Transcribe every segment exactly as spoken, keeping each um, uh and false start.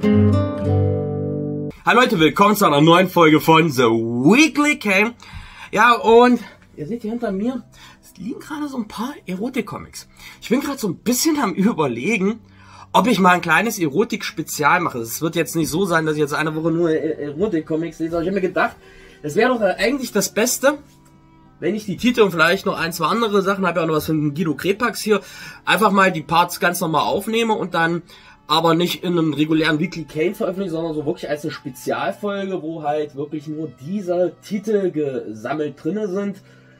Hallo Leute, willkommen zu einer neuen Folge von The Weekly Game. Ja, und ihr seht hier hinter mir, es liegen gerade so ein paar Erotik-Comics. Ich bin gerade so ein bisschen am Überlegen, ob ich mal ein kleines Erotik-Spezial mache. Es wird jetzt nicht so sein, dass ich jetzt eine Woche nur Erotik-Comics lese, aber ich habe mir gedacht, es wäre doch eigentlich das Beste, wenn ich die Titel und vielleicht noch ein, zwei andere Sachen, habe ja auch noch was von Guido Crepax hier, einfach mal die Parts ganz normal aufnehme und dann aber nicht in einem regulären Weekly Cane veröffentlichen, sondern so wirklich als eine Spezialfolge, wo halt wirklich nur diese Titel gesammelt drinne sind.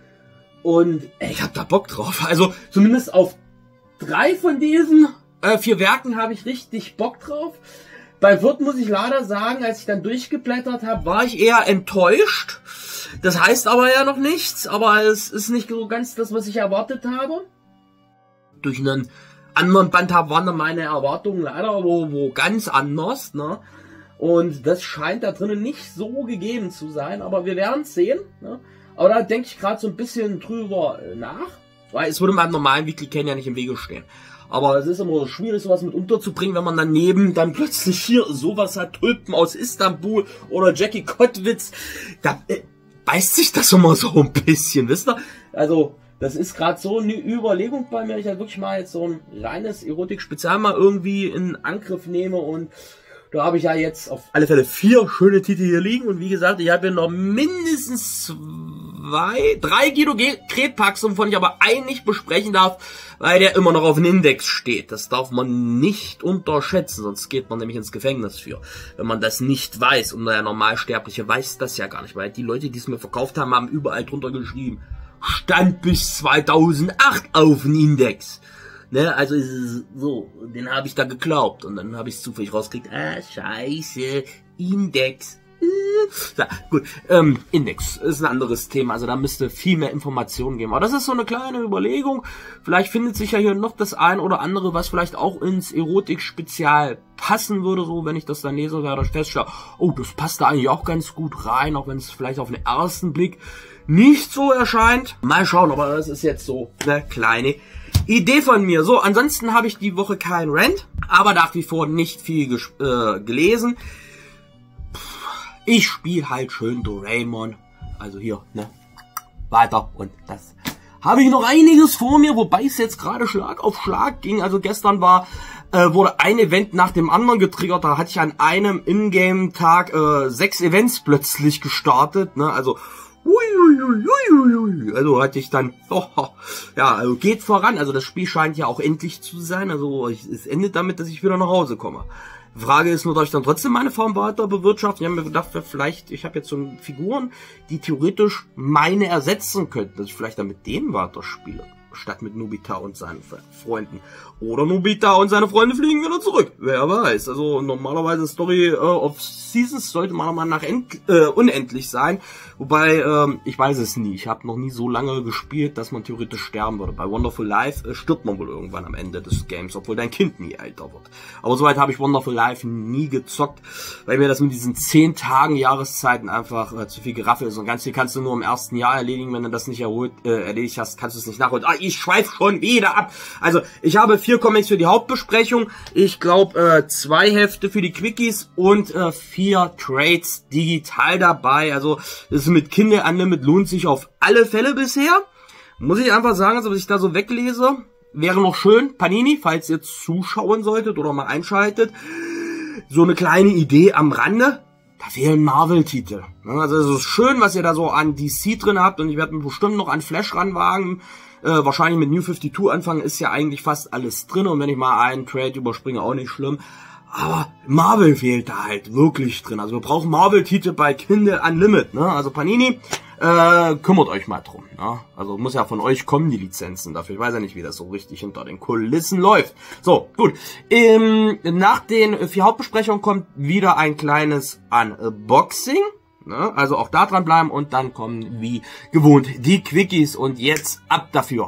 Und ey, ich hab da Bock drauf. Also zumindest auf drei von diesen äh, vier Werken habe ich richtig Bock drauf. Bei Wirt muss ich leider sagen, als ich dann durchgeblättert habe, war ich eher enttäuscht. Das heißt aber ja noch nichts, aber es ist nicht so ganz das, was ich erwartet habe. Durch einen anderen Band waren dann meine Erwartungen leider wo, wo ganz anders, ne? Und das scheint da drinnen nicht so gegeben zu sein, aber wir werden es sehen, ne? Aber da denke ich gerade so ein bisschen drüber nach, weil es würde meinem normalen Weekly Cane ja nicht im Wege stehen. Aber es ist immer so schwierig, sowas mit unterzubringen, wenn man daneben dann plötzlich hier sowas hat, Tulpen aus Istanbul oder Jackie Kottwitz. Da äh, beißt sich das immer so ein bisschen, wisst ihr? Also das ist gerade so eine Überlegung bei mir, ich halt wirklich mal jetzt so ein reines Erotik-Spezial mal irgendwie in Angriff nehme und da habe ich ja jetzt auf alle Fälle vier schöne Titel hier liegen und wie gesagt, ich habe hier noch mindestens zwei, drei Guido Crepax, wovon ich aber einen nicht besprechen darf, weil der immer noch auf dem Index steht. Das darf man nicht unterschätzen, sonst geht man nämlich ins Gefängnis für, wenn man das nicht weiß. Und der Normalsterbliche weiß das ja gar nicht, weil die Leute, die es mir verkauft haben, haben überall drunter geschrieben, stand bis zweitausendacht auf dem Index. Ne, also ist es so, den habe ich da geglaubt und dann habe ich es zufällig rausgekriegt. Ah, scheiße, Index. Ja, gut, ähm, Index ist ein anderes Thema, also da müsste viel mehr Informationen geben. Aber das ist so eine kleine Überlegung. Vielleicht findet sich ja hier noch das ein oder andere, was vielleicht auch ins Erotik-Spezial passen würde, so wenn ich das dann lese, werde ich feststellen, oh, das passt da eigentlich auch ganz gut rein, auch wenn es vielleicht auf den ersten Blick nicht so erscheint. Mal schauen, aber das ist jetzt so eine kleine Idee von mir. So, ansonsten habe ich die Woche kein Rant, aber nach wie vor nicht viel äh, gelesen. Ich spiele halt schön Doraemon. Also hier, ne? Weiter. Und das habe ich noch einiges vor mir, wobei es jetzt gerade Schlag auf Schlag ging. Also gestern war, äh, wurde ein Event nach dem anderen getriggert. Da hatte ich an einem Ingame-Tag äh, sechs Events plötzlich gestartet. Ne? Also Also hatte ich dann, oh, ja, also geht voran. Also das Spiel scheint ja auch endlich zu sein. Also es endet damit, dass ich wieder nach Hause komme. Frage ist nur, dass ich dann trotzdem meine Form weiter bewirtschaften. Ich habe mir gedacht, vielleicht, ich habe jetzt so Figuren, die theoretisch meine ersetzen könnten, dass ich vielleicht dann mit denen weiterspiele, statt mit Nobita und seinen Freunden. Oder Nobita und seine Freunde fliegen wieder zurück. Wer weiß. Also normalerweise Story äh, of Seasons sollte meiner Meinung nach end, äh, unendlich sein. Wobei, ähm, ich weiß es nie. Ich habe noch nie so lange gespielt, dass man theoretisch sterben würde. Bei Wonderful Life äh, stirbt man wohl irgendwann am Ende des Games, obwohl dein Kind nie älter wird. Aber soweit habe ich Wonderful Life nie gezockt, weil mir das mit diesen zehn Tagen Jahreszeiten einfach äh, zu viel Geraffel ist. Und ganz viel kannst du nur im ersten Jahr erledigen. Wenn du das nicht erholt, äh, erledigt hast, kannst du es nicht nachholen. Ah, ich schweife schon wieder ab. Also, ich habe vier Comics für die Hauptbesprechung. Ich glaube, äh, zwei Hefte für die Quickies und äh, vier Trades digital dabei. Also, das ist mit Kindle Unlimited lohnt sich auf alle Fälle bisher. Muss ich einfach sagen, also was ich da so weglese, wäre noch schön, Panini, falls ihr zuschauen solltet oder mal einschaltet, so eine kleine Idee am Rande. Da fehlen Marvel-Titel. Also es ist schön, was ihr da so an D C drin habt und ich werde mich bestimmt noch an Flash ranwagen. Äh, wahrscheinlich mit New fünfundfünfzig anfangen, ist ja eigentlich fast alles drin und wenn ich mal einen Trade überspringe, auch nicht schlimm. Aber Marvel fehlt da halt wirklich drin. Also wir brauchen Marvel-Titel bei Kindle Unlimited, ne? Also Panini, äh, kümmert euch mal drum, ne? Also muss ja von euch kommen die Lizenzen dafür. Ich weiß ja nicht, wie das so richtig hinter den Kulissen läuft. So, gut. Ähm, nach den vier Hauptbesprechungen kommt wieder ein kleines Unboxing. Ne? Also auch da dran bleiben und dann kommen wie gewohnt die Quickies und jetzt ab dafür.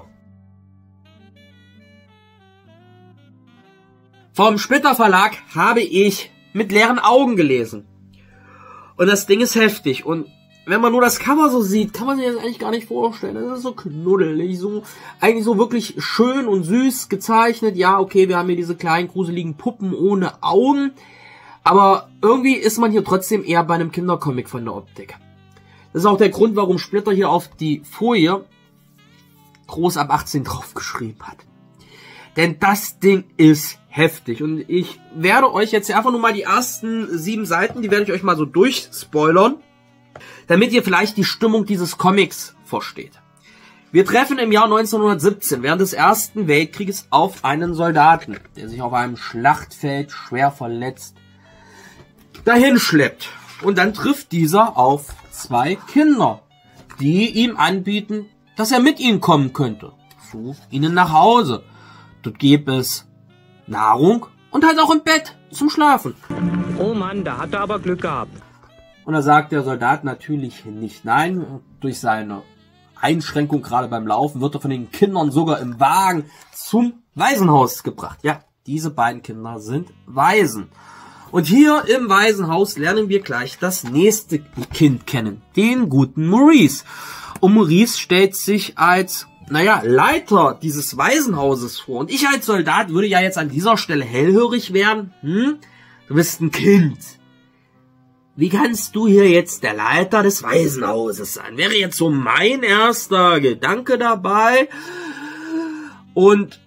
Vom Splitter Verlag habe ich mit leeren Augen gelesen. Und das Ding ist heftig. Und wenn man nur das Cover so sieht, kann man sich das eigentlich gar nicht vorstellen. Das ist so knuddelig, so eigentlich so wirklich schön und süß gezeichnet. Ja, okay, wir haben hier diese kleinen gruseligen Puppen ohne Augen. Aber irgendwie ist man hier trotzdem eher bei einem Kindercomic von der Optik. Das ist auch der Grund, warum Splitter hier auf die Folie groß ab achtzehn draufgeschrieben hat. Denn das Ding ist heftig. Und ich werde euch jetzt einfach nur mal die ersten sieben Seiten, die werde ich euch mal so durchspoilern, damit ihr vielleicht die Stimmung dieses Comics versteht. Wir treffen im Jahr neunzehnhundertsiebzehn während des Ersten Weltkrieges auf einen Soldaten, der sich auf einem Schlachtfeld schwer verletzt dahin schleppt. Und dann trifft dieser auf zwei Kinder, die ihm anbieten, dass er mit ihnen kommen könnte. Zu ihnen nach Hause. Dort gäbe es Nahrung und halt auch im Bett zum Schlafen. Oh Mann, da hat er aber Glück gehabt. Und da sagt der Soldat natürlich nicht nein. Durch seine Einschränkung gerade beim Laufen wird er von den Kindern sogar im Wagen zum Waisenhaus gebracht. Ja, diese beiden Kinder sind Waisen. Und hier im Waisenhaus lernen wir gleich das nächste Kind kennen, den guten Maurice. Und Maurice stellt sich als, naja, Leiter dieses Waisenhauses vor. Und ich als Soldat würde ja jetzt an dieser Stelle hellhörig werden. Hm? Du bist ein Kind. Wie kannst du hier jetzt der Leiter des Waisenhauses sein? Wäre jetzt so mein erster Gedanke dabei. Und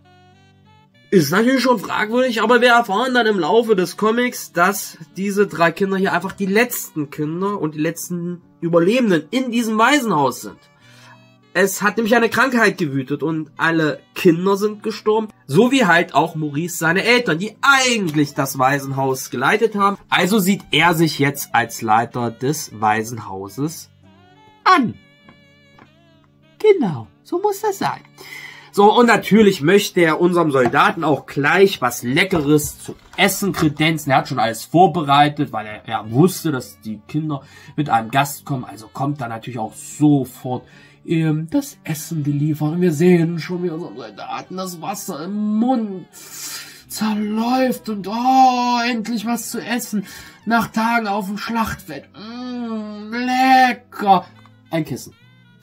ist natürlich schon fragwürdig, aber wir erfahren dann im Laufe des Comics, dass diese drei Kinder hier einfach die letzten Kinder und die letzten Überlebenden in diesem Waisenhaus sind. Es hat nämlich eine Krankheit gewütet und alle Kinder sind gestorben, so wie halt auch Maurice seine Eltern, die eigentlich das Waisenhaus geleitet haben. Also sieht er sich jetzt als Leiter des Waisenhauses an. Genau, so muss das sein. So, und natürlich möchte er unserem Soldaten auch gleich was Leckeres zu essen kredenzen. Er hat schon alles vorbereitet, weil er, er wusste, dass die Kinder mit einem Gast kommen. Also kommt da natürlich auch sofort ähm, das Essen geliefert. Und wir sehen schon, wie unserem Soldaten das Wasser im Mund zerläuft. Und oh, endlich was zu essen. Nach Tagen auf dem Schlachtfeld. Mmh, lecker. Ein Kissen.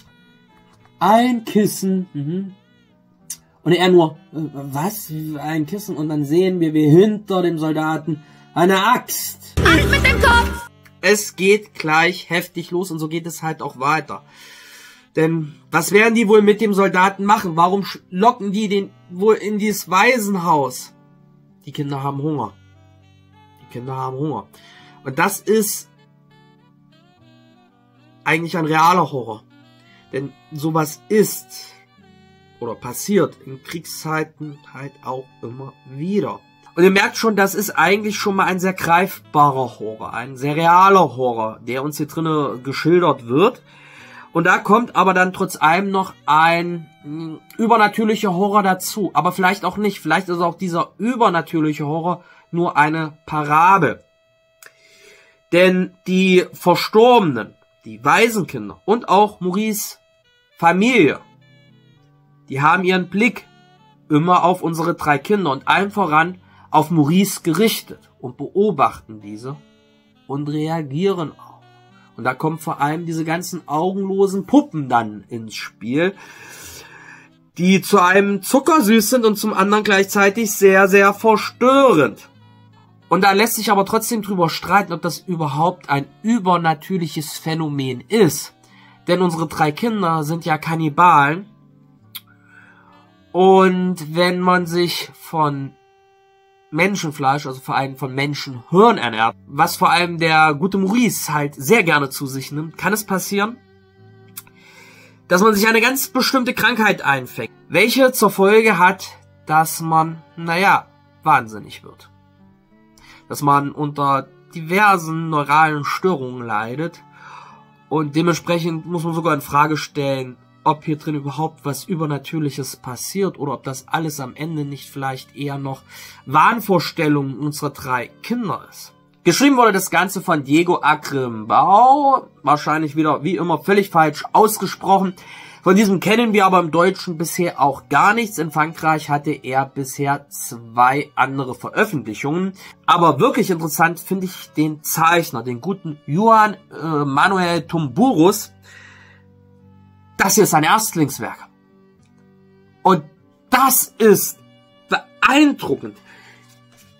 Ein Kissen. Mhm. Und er nur, was? Ein Kissen? Und dann sehen wir, wie hinter dem Soldaten eine Axt. Axt mit dem Kopf! Es geht gleich heftig los und so geht es halt auch weiter. Denn was werden die wohl mit dem Soldaten machen? Warum locken die den wohl in dieses Waisenhaus? Die Kinder haben Hunger. Die Kinder haben Hunger. Und das ist eigentlich ein realer Horror. Denn sowas ist oder passiert in Kriegszeiten halt auch immer wieder. Und ihr merkt schon, das ist eigentlich schon mal ein sehr greifbarer Horror, ein sehr realer Horror, der uns hier drinnen geschildert wird. Und da kommt aber dann trotz allem noch ein mh, übernatürlicher Horror dazu. Aber vielleicht auch nicht. Vielleicht ist auch dieser übernatürliche Horror nur eine Parabel. Denn die Verstorbenen, die Waisenkinder und auch Maurice' Familie, die haben ihren Blick immer auf unsere drei Kinder und allen voran auf Maurice gerichtet und beobachten diese und reagieren auch. Und da kommen vor allem diese ganzen augenlosen Puppen dann ins Spiel, die zu einem zuckersüß sind und zum anderen gleichzeitig sehr, sehr verstörend. Und da lässt sich aber trotzdem drüber streiten, ob das überhaupt ein übernatürliches Phänomen ist. Denn unsere drei Kinder sind ja Kannibalen. Und wenn man sich von Menschenfleisch, also vor allem von Menschenhirn ernährt, was vor allem der gute Maurice halt sehr gerne zu sich nimmt, kann es passieren, dass man sich eine ganz bestimmte Krankheit einfängt, welche zur Folge hat, dass man, naja, wahnsinnig wird. Dass man unter diversen neuralen Störungen leidet und dementsprechend muss man sogar in Frage stellen, ob hier drin überhaupt was Übernatürliches passiert oder ob das alles am Ende nicht vielleicht eher noch Wahnvorstellungen unserer drei Kinder ist. Geschrieben wurde das Ganze von Diego Agrimbau, wahrscheinlich wieder wie immer völlig falsch ausgesprochen. Von diesem kennen wir aber im Deutschen bisher auch gar nichts. In Frankreich hatte er bisher zwei andere Veröffentlichungen. Aber wirklich interessant finde ich den Zeichner, den guten Juan äh, Manuel Tumburus. Das hier ist sein Erstlingswerk. Und das ist beeindruckend.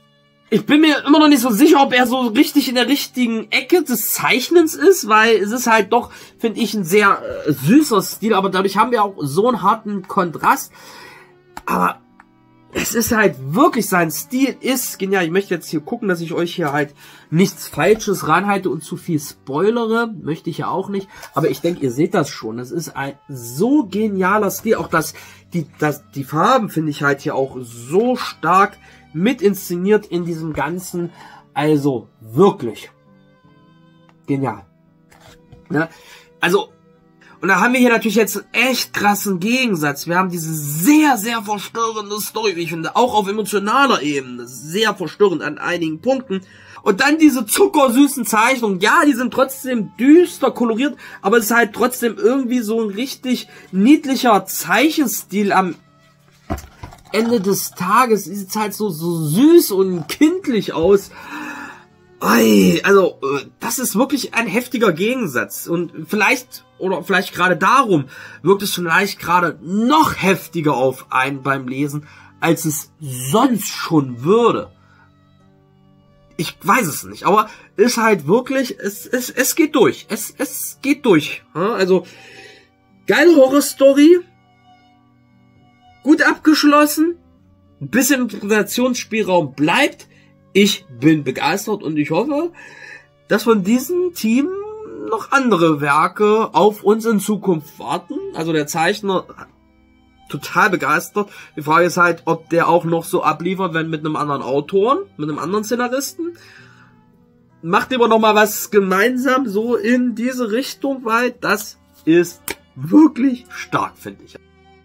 ich bin mir immer noch nicht so sicher, ob er so richtig in der richtigen Ecke des Zeichnens ist, weil es ist halt doch, finde ich, ein sehr äh, süßer Stil, aber dadurch haben wir auch so einen harten Kontrast. Aber es ist halt wirklich, sein Stil ist genial. Ich möchte jetzt hier gucken, dass ich euch hier halt nichts Falsches ranhalte und zu viel spoilere. Möchte ich ja auch nicht. Aber ich denke, ihr seht das schon. Das ist ein so genialer Stil. Auch das, die, das, die Farben finde ich halt hier auch so stark mit inszeniert in diesem Ganzen. Also wirklich genial. Ja, also, und da haben wir hier natürlich jetzt echt krassen Gegensatz. Wir haben diese sehr, sehr verstörende Story, wie ich finde, auch auf emotionaler Ebene. Sehr verstörend an einigen Punkten. Und dann diese zuckersüßen Zeichnungen. Ja, die sind trotzdem düster koloriert, aber es ist halt trotzdem irgendwie so ein richtig niedlicher Zeichenstil am Ende des Tages. Sieht halt so, so süß und kindlich aus. Oi, also, das ist wirklich ein heftiger Gegensatz. Und vielleicht, oder vielleicht gerade darum, wirkt es vielleicht gerade noch heftiger auf einen beim Lesen, als es sonst schon würde. Ich weiß es nicht, aber ist halt wirklich, es, es, es geht durch. Es, es geht durch. Also, geile Horrorstory. Gut abgeschlossen. Ein bisschen Interpretationsspielraum bleibt. Ich bin begeistert und ich hoffe, dass von diesem Team noch andere Werke auf uns in Zukunft warten. Also der Zeichner total begeistert. Die Frage ist halt, ob der auch noch so abliefert, wenn mit einem anderen Autoren, mit einem anderen Szenaristen. Macht lieber noch mal was gemeinsam so in diese Richtung, weil das ist wirklich stark, finde ich.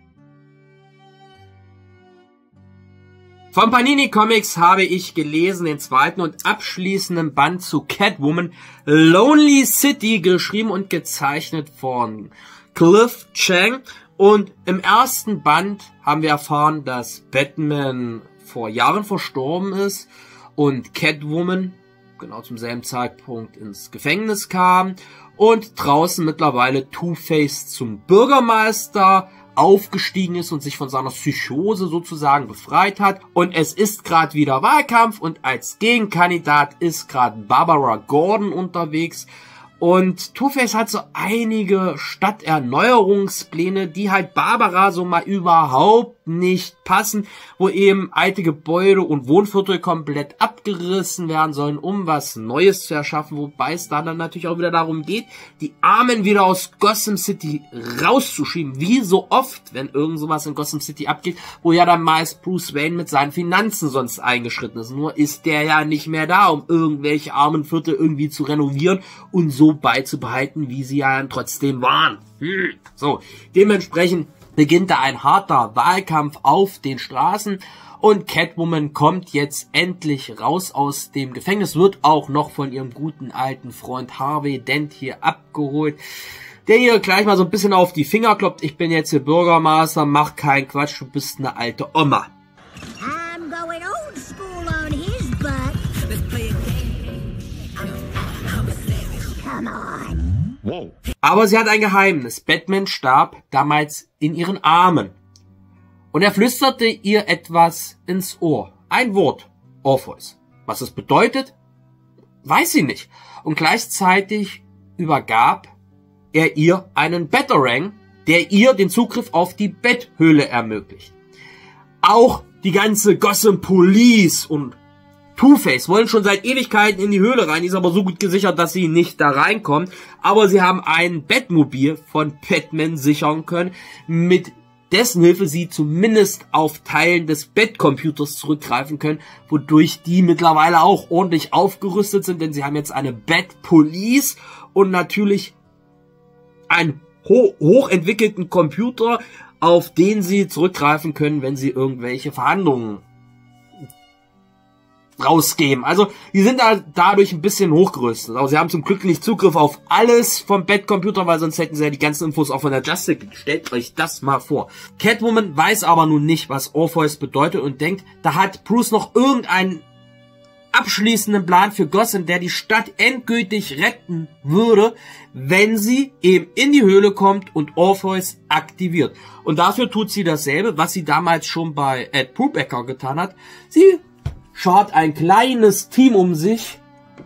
Von Panini Comics habe ich gelesen den zweiten und abschließenden Band zu Catwoman Lonely City, geschrieben und gezeichnet von Cliff Chiang. Und im ersten Band haben wir erfahren, dass Batman vor Jahren verstorben ist und Catwoman genau zum selben Zeitpunkt ins Gefängnis kam und draußen mittlerweile Two-Face zum Bürgermeister aufgestiegen ist und sich von seiner Psychose sozusagen befreit hat. Und es ist gerade wieder Wahlkampf und als Gegenkandidat ist gerade Barbara Gordon unterwegs. Und Two-Face hat so einige Stadterneuerungspläne, die halt Barbara so mal überhaupt nicht passen, wo eben alte Gebäude und Wohnviertel komplett abgerissen werden sollen, um was Neues zu erschaffen, wobei es dann, dann natürlich auch wieder darum geht, die Armen wieder aus Gotham City rauszuschieben, wie so oft, wenn irgend sowas in Gotham City abgeht, wo ja dann meist Bruce Wayne mit seinen Finanzen sonst eingeschritten ist. Nur ist der ja nicht mehr da, um irgendwelche armen Viertel irgendwie zu renovieren und so beizubehalten, wie sie ja dann trotzdem waren. Hm. So, dementsprechend beginnt da ein harter Wahlkampf auf den Straßen und Catwoman kommt jetzt endlich raus aus dem Gefängnis, wird auch noch von ihrem guten alten Freund Harvey Dent hier abgeholt, der hier gleich mal so ein bisschen auf die Finger klopft. Ich bin jetzt hier Bürgermeister, mach keinen Quatsch, du bist eine alte Oma. I'm going old school on his butt. Let's play a game. I'm a savage. Come on. Wow. Aber sie hat ein Geheimnis. Batman starb damals in ihren Armen. Und er flüsterte ihr etwas ins Ohr. Ein Wort. Orpheus. Was es bedeutet, weiß sie nicht. Und gleichzeitig übergab er ihr einen Batarang, der ihr den Zugriff auf die Betthöhle ermöglicht. Auch die ganze Gotham Police und Two-Face wollen schon seit Ewigkeiten in die Höhle rein, ist aber so gut gesichert, dass sie nicht da reinkommen. Aber sie haben ein Batmobil von Batman sichern können, mit dessen Hilfe sie zumindest auf Teilen des Batcomputers zurückgreifen können, wodurch die mittlerweile auch ordentlich aufgerüstet sind, denn sie haben jetzt eine Bat-Police und natürlich einen ho hochentwickelten Computer, auf den sie zurückgreifen können, wenn sie irgendwelche Verhandlungen rausgeben. Also, die sind da dadurch ein bisschen hochgerüstet. Aber sie haben zum Glück nicht Zugriff auf alles vom Batcomputer, weil sonst hätten sie ja die ganzen Infos auch von der Justice. Stellt euch das mal vor. Catwoman weiß aber nun nicht, was Orpheus bedeutet und denkt, da hat Bruce noch irgendeinen abschließenden Plan für Gotham, der die Stadt endgültig retten würde, wenn sie eben in die Höhle kommt und Orpheus aktiviert. Und dafür tut sie dasselbe, was sie damals schon bei Ed Brubaker getan hat. Sie schart ein kleines Team um sich,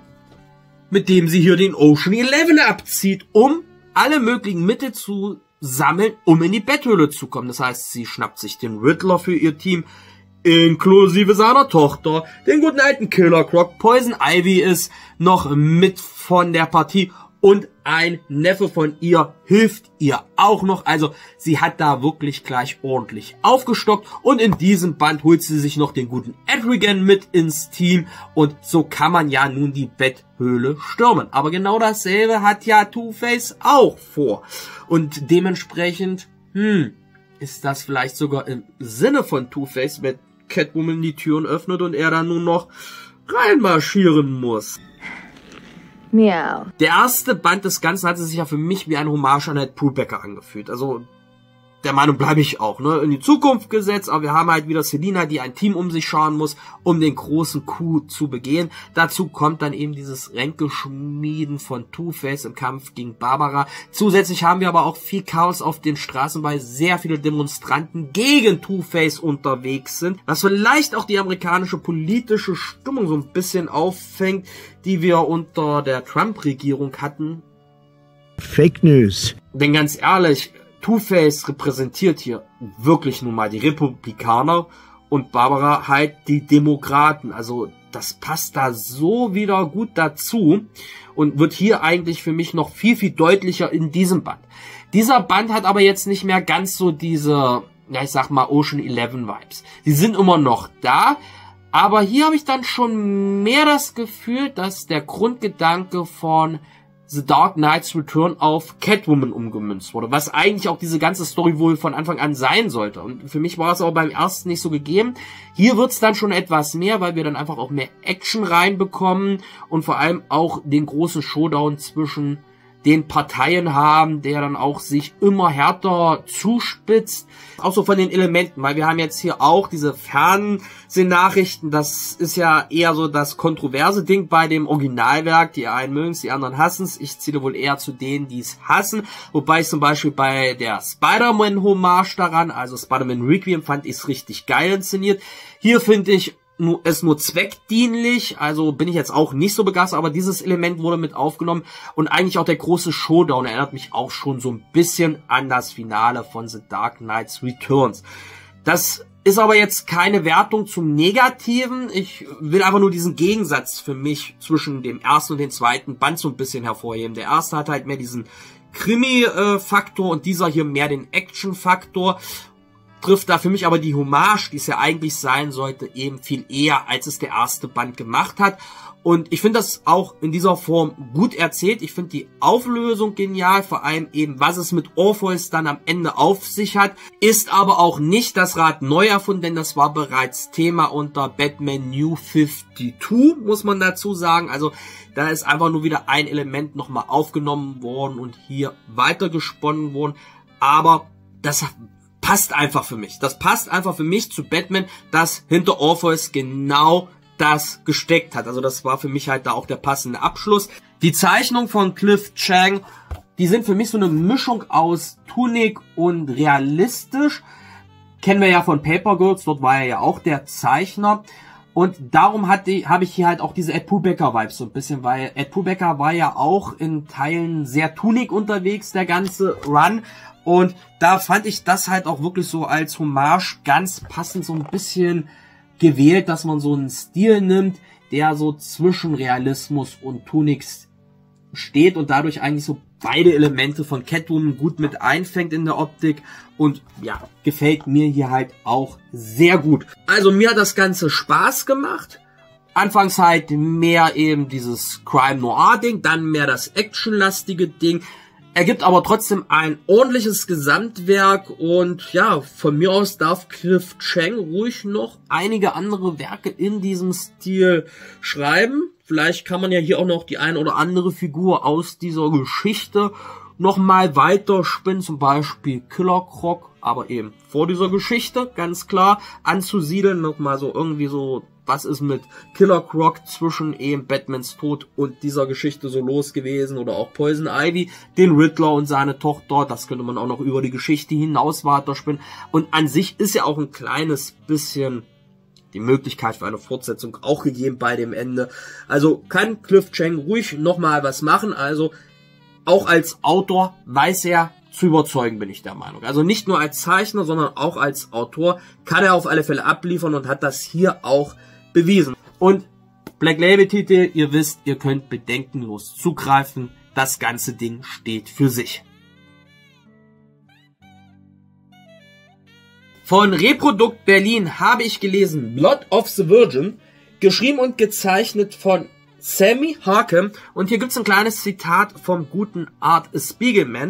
mit dem sie hier den Ocean Eleven abzieht, um alle möglichen Mittel zu sammeln, um in die Betthöhle zu kommen. Das heißt, sie schnappt sich den Riddler für ihr Team, inklusive seiner Tochter, den guten alten Killer Croc. Poison Ivy ist noch mit von der Partie und ein Neffe von ihr hilft ihr auch noch. Also sie hat da wirklich gleich ordentlich aufgestockt und in diesem Band holt sie sich noch den guten Etrigan mit ins Team und so kann man ja nun die Betthöhle stürmen. Aber genau dasselbe hat ja Two-Face auch vor und dementsprechend, hm, ist das vielleicht sogar im Sinne von Two-Face, wenn Catwoman die Türen öffnet und er dann nun noch reinmarschieren muss. Miau. Der erste Band des Ganzen hatte sich ja für mich wie ein Hommage an Ed Brubaker angefühlt. Also der Meinung bleibe ich auch, ne? In die Zukunft gesetzt, aber wir haben halt wieder Selina, die ein Team um sich scharen muss, um den großen Coup zu begehen. Dazu kommt dann eben dieses Ränkeschmieden von Two-Face im Kampf gegen Barbara. Zusätzlich haben wir aber auch viel Chaos auf den Straßen, weil sehr viele Demonstranten gegen Two-Face unterwegs sind, was vielleicht auch die amerikanische politische Stimmung so ein bisschen auffängt, die wir unter der Trump-Regierung hatten. Fake News. Denn ganz ehrlich, Two-Face repräsentiert hier wirklich nun mal die Republikaner und Barbara halt die Demokraten. Also das passt da so wieder gut dazu und wird hier eigentlich für mich noch viel, viel deutlicher in diesem Band. Dieser Band hat aber jetzt nicht mehr ganz so diese, ja ich sag mal, Ocean Eleven Vibes. Die sind immer noch da, aber hier habe ich dann schon mehr das Gefühl, dass der Grundgedanke von The Dark Knight's Return auf Catwoman umgemünzt wurde, was eigentlich auch diese ganze Story wohl von Anfang an sein sollte. Und für mich war es aber beim ersten nicht so gegeben. Hier wird's dann schon etwas mehr, weil wir dann einfach auch mehr Action reinbekommen und vor allem auch den großen Showdown zwischen den Parteien haben, der dann auch sich immer härter zuspitzt. Auch so von den Elementen, weil wir haben jetzt hier auch diese Fernsehnachrichten, das ist ja eher so das kontroverse Ding bei dem Originalwerk. Die einen mögen es, die anderen hassen es. Ich zähle wohl eher zu denen, die es hassen. Wobei ich zum Beispiel bei der Spider-Man-Hommage daran, also Spider-Man Requiem, fand ich es richtig geil inszeniert. Hier finde ich nur, ist nur zweckdienlich, also bin ich jetzt auch nicht so begeistert, aber dieses Element wurde mit aufgenommen und eigentlich auch der große Showdown erinnert mich auch schon so ein bisschen an das Finale von The Dark Knight's Returns. Das ist aber jetzt keine Wertung zum Negativen, ich will einfach nur diesen Gegensatz für mich zwischen dem ersten und dem zweiten Band so ein bisschen hervorheben. Der erste hat halt mehr diesen Krimi-Faktor und dieser hier mehr den Action-Faktor. Trifft da für mich aber die Hommage, die es ja eigentlich sein sollte, eben viel eher, als es der erste Band gemacht hat. Und ich finde das auch in dieser Form gut erzählt. Ich finde die Auflösung genial, vor allem eben, was es mit Orpheus dann am Ende auf sich hat. Ist aber auch nicht das Rad neu erfunden, denn das war bereits Thema unter Batman New fünfundfünfzig, muss man dazu sagen. Also da ist einfach nur wieder ein Element nochmal aufgenommen worden und hier weitergesponnen worden. Aber das passt einfach für mich. Das passt einfach für mich zu Batman, dass hinter Orpheus genau das gesteckt hat. Also das war für mich halt da auch der passende Abschluss. Die Zeichnung von Cliff Chiang, die sind für mich so eine Mischung aus Tunic und realistisch. Kennen wir ja von Paper Girls, dort war er ja auch der Zeichner. Und darum hatte, habe ich hier halt auch diese Ed Brubaker-Vibes so ein bisschen, weil Ed Brubaker war ja auch in Teilen sehr Tunic unterwegs, der ganze Run. Und da fand ich das halt auch wirklich so als Hommage ganz passend so ein bisschen gewählt, dass man so einen Stil nimmt, der so zwischen Realismus und Tunics steht und dadurch eigentlich so beide Elemente von Catwoman gut mit einfängt in der Optik und ja, gefällt mir hier halt auch sehr gut. Also mir hat das Ganze Spaß gemacht. Anfangs halt mehr eben dieses Crime-Noir-Ding, dann mehr das actionlastige Ding. Ergibt aber trotzdem ein ordentliches Gesamtwerk und ja, von mir aus darf Cliff Chiang ruhig noch einige andere Werke in diesem Stil schreiben. Vielleicht kann man ja hier auch noch die ein oder andere Figur aus dieser Geschichte nochmal weiterspinnen, zum Beispiel Killer Croc, aber eben vor dieser Geschichte, ganz klar, anzusiedeln, nochmal so irgendwie so, was ist mit Killer Croc zwischen eben Batmans Tod und dieser Geschichte so los gewesen, oder auch Poison Ivy, den Riddler und seine Tochter, das könnte man auch noch über die Geschichte hinaus weiterspinnen, und an sich ist ja auch ein kleines bisschen die Möglichkeit für eine Fortsetzung auch gegeben bei dem Ende. Also kann Cliff Chiang ruhig nochmal was machen. Also auch als Autor weiß er zu überzeugen, bin ich der Meinung. Also nicht nur als Zeichner, sondern auch als Autor kann er auf alle Fälle abliefern und hat das hier auch bewiesen. Und Black Label Titel, ihr wisst, ihr könnt bedenkenlos zugreifen. Das ganze Ding steht für sich. Von Reprodukt Berlin habe ich gelesen Blood of the Virgin, geschrieben und gezeichnet von Sammy Harkham. Und hier gibt es ein kleines Zitat vom guten Art Spiegelman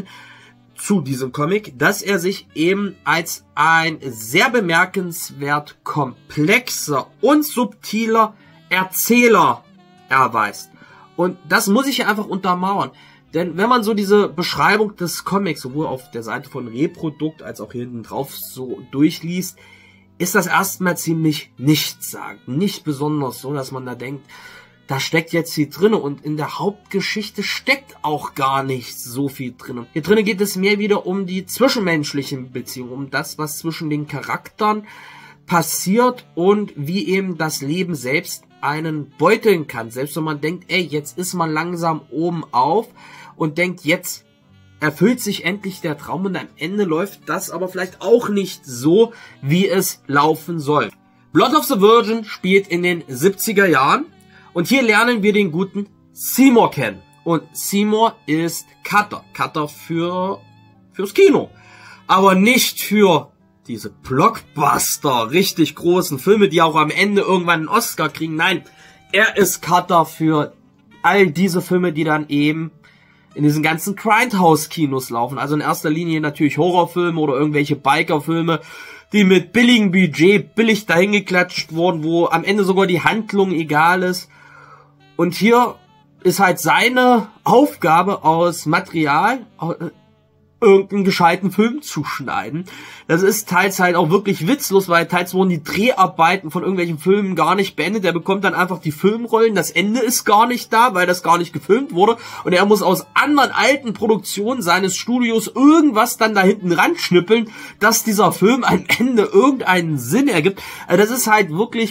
zu diesem Comic, dass er sich eben als ein sehr bemerkenswert komplexer und subtiler Erzähler erweist. Und das muss ich hier einfach untermauern. Denn wenn man so diese Beschreibung des Comics sowohl auf der Seite von Reprodukt als auch hier hinten drauf so durchliest, ist das erstmal ziemlich nichtssagend. Nicht besonders so, dass man da denkt, da steckt jetzt viel drin und in der Hauptgeschichte steckt auch gar nicht so viel drin. Hier drin geht es mehr wieder um die zwischenmenschlichen Beziehungen, um das, was zwischen den Charakteren passiert und wie eben das Leben selbst einen beuteln kann. Selbst wenn man denkt, ey, jetzt ist man langsam oben auf und denkt, jetzt erfüllt sich endlich der Traum und am Ende läuft das aber vielleicht auch nicht so, wie es laufen soll. Blood of the Virgin spielt in den siebziger Jahren und hier lernen wir den guten Seymour kennen. Und Seymour ist Cutter. Cutter für fürs Kino. Aber nicht für diese Blockbuster, richtig großen Filme, die auch am Ende irgendwann einen Oscar kriegen. Nein, er ist Cutter für all diese Filme, die dann eben in diesen ganzen Grindhouse-Kinos laufen. Also in erster Linie natürlich Horrorfilme oder irgendwelche Bikerfilme, die mit billigem Budget billig dahingeklatscht wurden, wo am Ende sogar die Handlung egal ist. Und hier ist halt seine Aufgabe, aus Material irgendeinen gescheiten Film zu schneiden. Das ist teils halt auch wirklich witzlos, weil teils wurden die Dreharbeiten von irgendwelchen Filmen gar nicht beendet. Der bekommt dann einfach die Filmrollen, das Ende ist gar nicht da, weil das gar nicht gefilmt wurde. Und er muss aus anderen alten Produktionen seines Studios irgendwas dann da hinten ranschnippeln, dass dieser Film am Ende irgendeinen Sinn ergibt. Also das ist halt wirklich...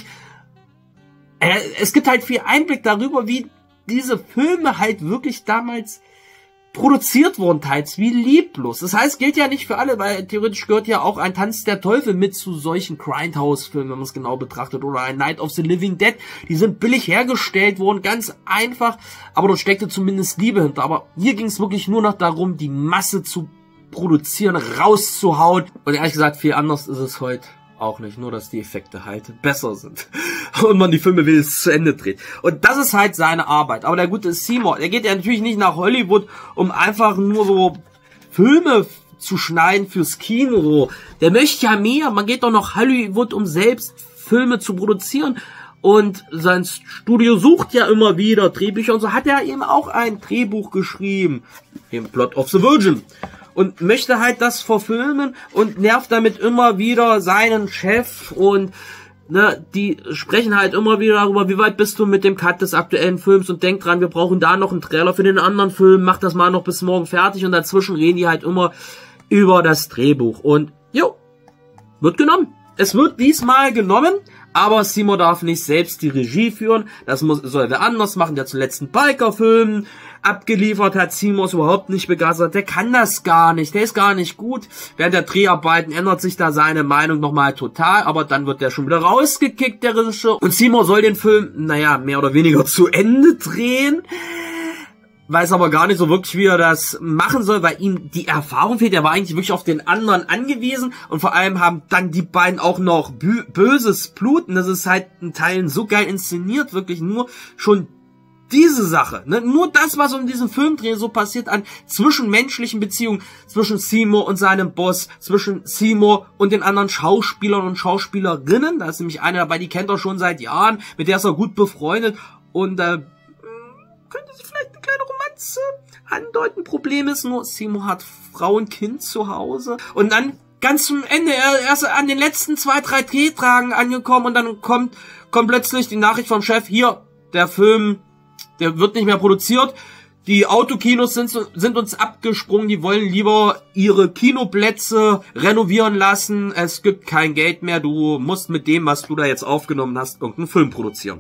Äh, es gibt halt viel Einblick darüber, wie diese Filme halt wirklich damals produziert wurden, teils wie lieblos. Das heißt, gilt ja nicht für alle, weil theoretisch gehört ja auch ein Tanz der Teufel mit zu solchen Grindhouse-Filmen, wenn man es genau betrachtet, oder ein Night of the Living Dead. Die sind billig hergestellt worden, ganz einfach, aber dort steckte zumindest Liebe hinter. Aber hier ging es wirklich nur noch darum, die Masse zu produzieren, rauszuhauen. Und ehrlich gesagt, viel anders ist es heute auch nicht, nur dass die Effekte halt besser sind und man die Filme will zu Ende dreht. Und das ist halt seine Arbeit. Aber der gute Seymour, der geht ja natürlich nicht nach Hollywood, um einfach nur so Filme zu schneiden fürs Kino. So. Der möchte ja mehr. Man geht doch nach Hollywood, um selbst Filme zu produzieren. Und sein Studio sucht ja immer wieder Drehbücher. Und so hat er eben auch ein Drehbuch geschrieben. Den Blood of the Virgin. Und möchte halt das verfilmen und nervt damit immer wieder seinen Chef und ne, die sprechen halt immer wieder darüber, wie weit bist du mit dem Cut des aktuellen Films und denk dran, wir brauchen da noch einen Trailer für den anderen Film, mach das mal noch bis morgen fertig und dazwischen reden die halt immer über das Drehbuch und jo, wird genommen. Es wird diesmal genommen, aber Seymour darf nicht selbst die Regie führen, das muss, soll wer anders machen, der zuletzt einen Biker-Film abgeliefert hat. Seymour ist überhaupt nicht begeistert, der kann das gar nicht, der ist gar nicht gut. Während der Dreharbeiten ändert sich da seine Meinung nochmal total, aber dann wird der schon wieder rausgekickt, der Regisseur. Und Seymour soll den Film, naja, mehr oder weniger zu Ende drehen. Weiß aber gar nicht so wirklich, wie er das machen soll, weil ihm die Erfahrung fehlt. Er war eigentlich wirklich auf den anderen angewiesen und vor allem haben dann die beiden auch noch böses Blut. Und das ist halt in Teilen so geil inszeniert, wirklich nur schon diese Sache, ne? Nur das, was um diesen Filmdreh so passiert an zwischenmenschlichen Beziehungen zwischen Seymour und seinem Boss, zwischen Seymour und den anderen Schauspielern und Schauspielerinnen. Da ist nämlich eine dabei, die kennt er schon seit Jahren, mit der ist er gut befreundet und äh, könnte sich vielleicht eine kleine Romanze andeuten. Problem ist nur, Seymour hat Frau und Kind zu Hause und dann ganz zum Ende, er ist an den letzten zwei, drei Drehtagen angekommen und dann kommt, kommt plötzlich die Nachricht vom Chef, hier, der Film, der wird nicht mehr produziert, Die Autokinos sind, sind uns abgesprungen, die wollen lieber ihre Kinoplätze renovieren lassen. Es gibt kein Geld mehr, du musst mit dem, was du da jetzt aufgenommen hast, irgendeinen Film produzieren.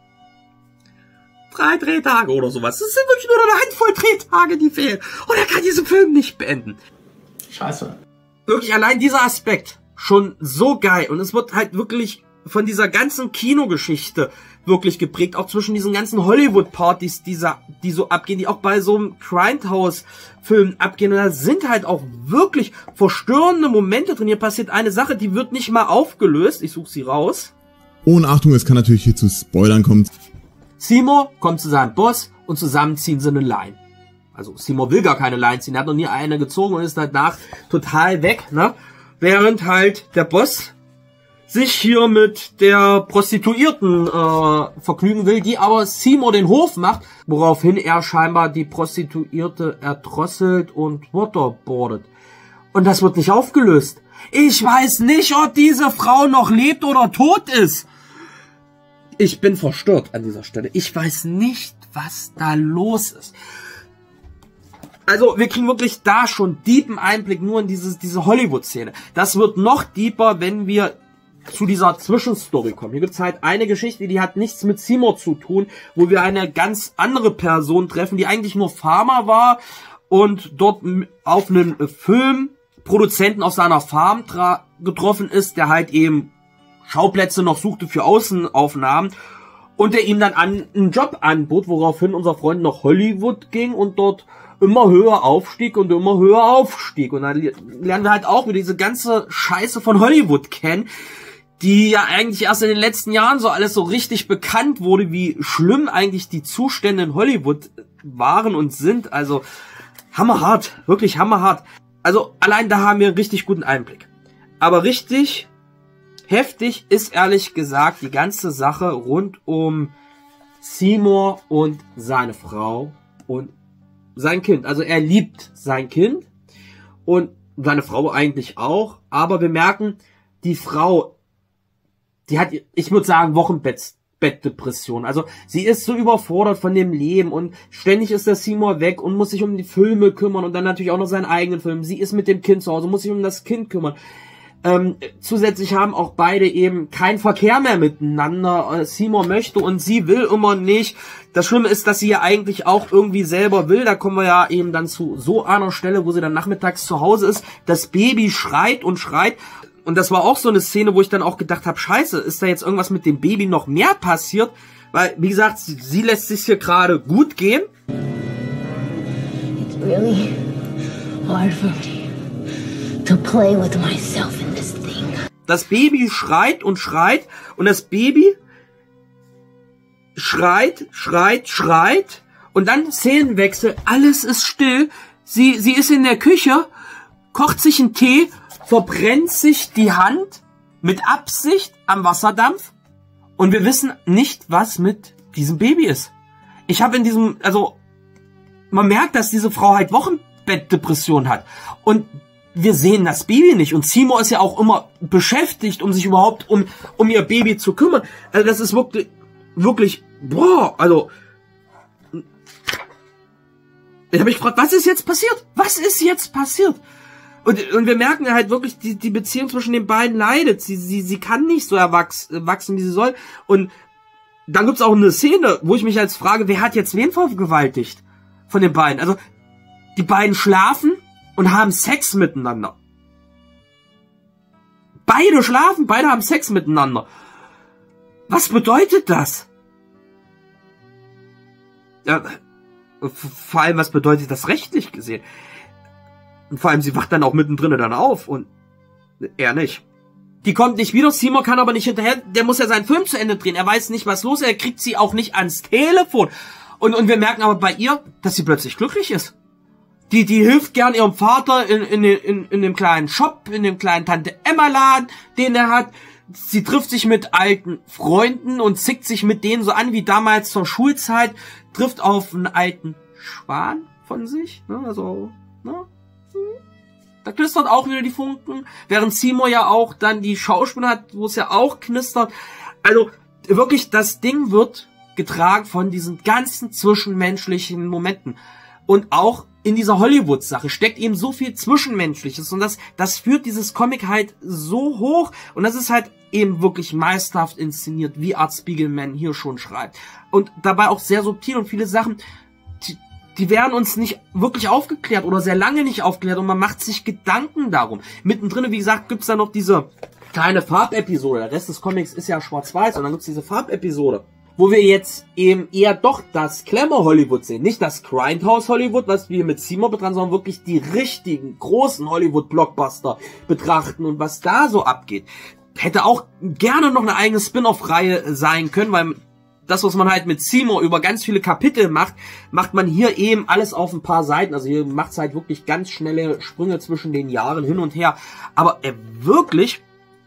Drei Drehtage oder sowas. Das sind wirklich nur noch eine Handvoll Drehtage, die fehlen. Und er kann diesen Film nicht beenden. Scheiße. Wirklich allein dieser Aspekt schon so geil. Und es wird halt wirklich von dieser ganzen Kinogeschichte wirklich geprägt, auch zwischen diesen ganzen Hollywood-Partys, die, die so abgehen, die auch bei so einem Grindhouse-Film abgehen. Und da sind halt auch wirklich verstörende Momente drin. Hier passiert eine Sache, die wird nicht mal aufgelöst. Ich suche sie raus. Ohne Achtung, es kann natürlich hier zu Spoilern kommen. Seymour kommt zu seinem Boss und zusammen ziehen sie eine Line. Also Seymour will gar keine Line ziehen, er hat noch nie eine gezogen und ist danach total weg, ne? Während halt der Boss sich hier mit der Prostituierten äh, vergnügen will, die aber Seymour den Hof macht, woraufhin er scheinbar die Prostituierte erdrosselt und waterboardet. Und das wird nicht aufgelöst. Ich weiß nicht, ob diese Frau noch lebt oder tot ist. Ich bin verstört an dieser Stelle. Ich weiß nicht, was da los ist. Also, wir kriegen wirklich da schon tiefen Einblick nur in dieses, diese Hollywood-Szene. Das wird noch deeper, wenn wir zu dieser Zwischenstory kommen. Hier gibt's halt eine Geschichte, die hat nichts mit Seymour zu tun, wo wir eine ganz andere Person treffen, die eigentlich nur Farmer war und dort auf einen Filmproduzenten auf seiner Farm getroffen ist, der halt eben Schauplätze noch suchte für Außenaufnahmen und der ihm dann an, einen Job anbot, woraufhin unser Freund nach Hollywood ging und dort immer höher aufstieg und immer höher aufstieg. Und dann lernen wir halt auch wieder diese ganze Scheiße von Hollywood kennen, die ja eigentlich erst in den letzten Jahren so alles so richtig bekannt wurde, wie schlimm eigentlich die Zustände in Hollywood waren und sind. Also hammerhart, wirklich hammerhart. Also allein da haben wir einen richtig guten Einblick. Aber richtig heftig ist ehrlich gesagt die ganze Sache rund um Seymour und seine Frau und sein Kind. Also er liebt sein Kind und seine Frau eigentlich auch. Aber wir merken, die Frau, die hat, ich würde sagen, Wochenbettdepression. Also sie ist so überfordert von dem Leben und ständig ist der Seymour weg und muss sich um die Filme kümmern und dann natürlich auch noch seinen eigenen Film. Sie ist mit dem Kind zu Hause, muss sich um das Kind kümmern. Ähm, zusätzlich haben auch beide eben keinen Verkehr mehr miteinander. Seymour möchte und sie will immer nicht. Das Schlimme ist, dass sie ja eigentlich auch irgendwie selber will. Da kommen wir ja eben dann zu so einer Stelle, wo sie dann nachmittags zu Hause ist. Das Baby schreit und schreit. Und das war auch so eine Szene, wo ich dann auch gedacht habe, scheiße, ist da jetzt irgendwas mit dem Baby noch mehr passiert? Weil, wie gesagt, sie, sie lässt sich hier gerade gut gehen. It's really hard for me to play with myself in this thing. Das Baby schreit und schreit und das Baby schreit, schreit, schreit und dann Szenenwechsel, alles ist still. Sie, sie ist in der Küche, kocht sich einen Tee, verbrennt sich die Hand mit Absicht am Wasserdampf und wir wissen nicht, was mit diesem Baby ist. Ich habe in diesem, also man merkt, dass diese Frau halt Wochenbettdepression hat und wir sehen das Baby nicht und Seymour ist ja auch immer beschäftigt, um sich überhaupt um um ihr Baby zu kümmern. Also das ist wirklich wirklich boah, also ich habe mich gefragt, was ist jetzt passiert? Was ist jetzt passiert? Und, und wir merken halt wirklich, die, die Beziehung zwischen den beiden leidet. Sie, sie, sie kann nicht so erwachsen, wachsen, wie sie soll. Und dann gibt's auch eine Szene, wo ich mich jetzt frage, wer hat jetzt wen vergewaltigt von den beiden? Also die beiden schlafen und haben Sex miteinander. Beide schlafen, beide haben Sex miteinander. Was bedeutet das? Ja, vor allem, was bedeutet das rechtlich gesehen? Und vor allem, sie wacht dann auch mittendrin dann auf und er nicht. Die kommt nicht wieder, Seymour kann aber nicht hinterher, der muss ja seinen Film zu Ende drehen, er weiß nicht, was los ist, er kriegt sie auch nicht ans Telefon. Und, und wir merken aber bei ihr, dass sie plötzlich glücklich ist. Die, die hilft gern ihrem Vater in, in, in, in dem kleinen Shop, in dem kleinen Tante-Emma-Laden, den er hat. Sie trifft sich mit alten Freunden und zickt sich mit denen so an wie damals zur Schulzeit, trifft auf einen alten Schwan von sich, ne, also, ne. Da knistert auch wieder die Funken, während Seymour ja auch dann die Schauspieler hat, wo es ja auch knistert. Also wirklich, das Ding wird getragen von diesen ganzen zwischenmenschlichen Momenten. Und auch in dieser Hollywood-Sache steckt eben so viel Zwischenmenschliches und das, das führt dieses Comic halt so hoch und das ist halt eben wirklich meisterhaft inszeniert, wie Art Spiegelman hier schon schreibt. Und dabei auch sehr subtil und viele Sachen, die, die werden uns nicht wirklich aufgeklärt oder sehr lange nicht aufgeklärt und man macht sich Gedanken darum. Mittendrin, wie gesagt, gibt's da noch diese kleine Farbepisode. Der Rest des Comics ist ja schwarz-weiß und dann gibt's diese Farbepisode, wo wir jetzt eben eher doch das Glamour-Hollywood sehen. Nicht das Grindhouse-Hollywood, was wir mit Seymour betrachten, sondern wirklich die richtigen, großen Hollywood-Blockbuster betrachten und was da so abgeht. Hätte auch gerne noch eine eigene Spin-off-Reihe sein können, weil das, was man halt mit Seymour über ganz viele Kapitel macht, macht man hier eben alles auf ein paar Seiten. Also hier macht es halt wirklich ganz schnelle Sprünge zwischen den Jahren hin und her. Aber äh, wirklich...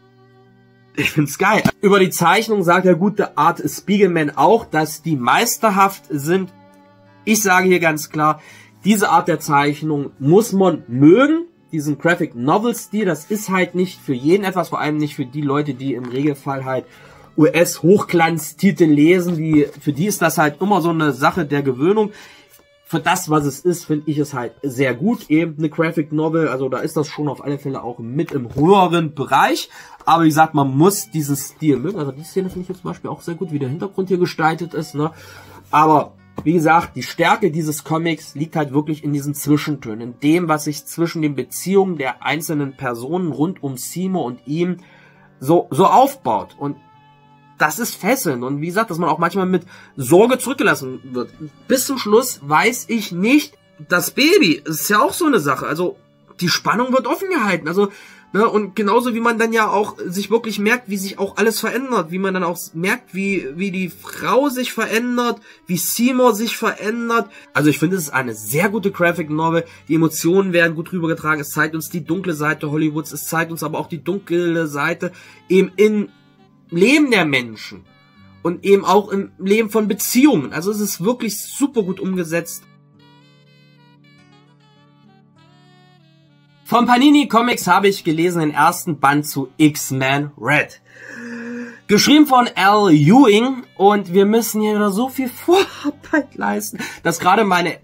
Ich find's geil. Über die Zeichnung sagt der gute Art Spiegelman auch, dass die meisterhaft sind. Ich sage hier ganz klar, diese Art der Zeichnung muss man mögen. Diesen Graphic Novel Stil, das ist halt nicht für jeden etwas, vor allem nicht für die Leute, die im Regelfall halt U S-Hochglanztitel lesen. Die, für die ist das halt immer so eine Sache der Gewöhnung. Für das, was es ist, finde ich es halt sehr gut. Eben eine Graphic Novel, also da ist das schon auf alle Fälle auch mit im höheren Bereich. Aber wie gesagt, man muss diesen Stil mögen. Also die Szene finde ich jetzt zum Beispiel auch sehr gut, wie der Hintergrund hier gestaltet ist, ne? Aber wie gesagt, die Stärke dieses Comics liegt halt wirklich in diesen Zwischentönen. In dem, was sich zwischen den Beziehungen der einzelnen Personen rund um Seymour und ihm so, so aufbaut. Und das ist fesselnd. Und wie gesagt, dass man auch manchmal mit Sorge zurückgelassen wird. Bis zum Schluss weiß ich nicht, das Baby ist ja auch so eine Sache. Also die Spannung wird offen gehalten. Also, ne, und genauso wie man dann ja auch sich wirklich merkt, wie sich auch alles verändert. Wie man dann auch merkt, wie, wie die Frau sich verändert, wie Seymour sich verändert. Also ich finde, es ist eine sehr gute Graphic Novel. Die Emotionen werden gut rübergetragen. Es zeigt uns die dunkle Seite Hollywoods. Es zeigt uns aber auch die dunkle Seite eben in Leben der Menschen und eben auch im Leben von Beziehungen. Also es ist wirklich super gut umgesetzt. Von Panini Comics habe ich gelesen den ersten Band zu X-Men Red. Geschrieben von Al Ewing und wir müssen hier wieder so viel Vorarbeit leisten, dass gerade meine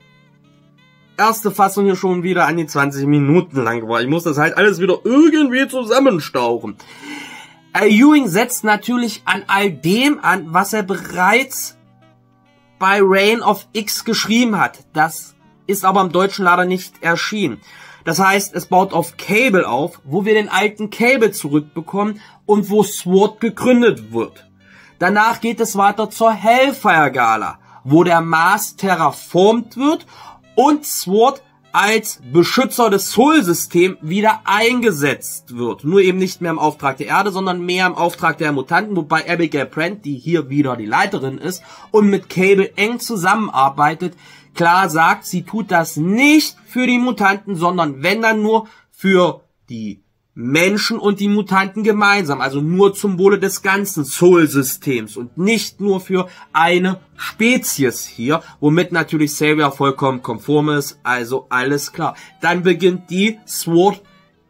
erste Fassung hier schon wieder an die zwanzig Minuten lang war. Ich muss das halt alles wieder irgendwie zusammenstauchen. Al Ewing setzt natürlich an all dem an, was er bereits bei Reign of X geschrieben hat. Das ist aber im Deutschen leider nicht erschienen. Das heißt, es baut auf Cable auf, wo wir den alten Cable zurückbekommen und wo SWORD gegründet wird. Danach geht es weiter zur Hellfire Gala, wo der Mars terraformt wird und SWORD als Beschützer des Sol-Systems wieder eingesetzt wird. Nur eben nicht mehr im Auftrag der Erde, sondern mehr im Auftrag der Mutanten, wobei Abigail Brand, die hier wieder die Leiterin ist und mit Cable eng zusammenarbeitet, klar sagt, sie tut das nicht für die Mutanten, sondern wenn dann nur für die Menschen und die Mutanten gemeinsam, also nur zum Wohle des ganzen Soul-Systems und nicht nur für eine Spezies hier, womit natürlich Xavier vollkommen konform ist, also alles klar. Dann beginnt die SWORD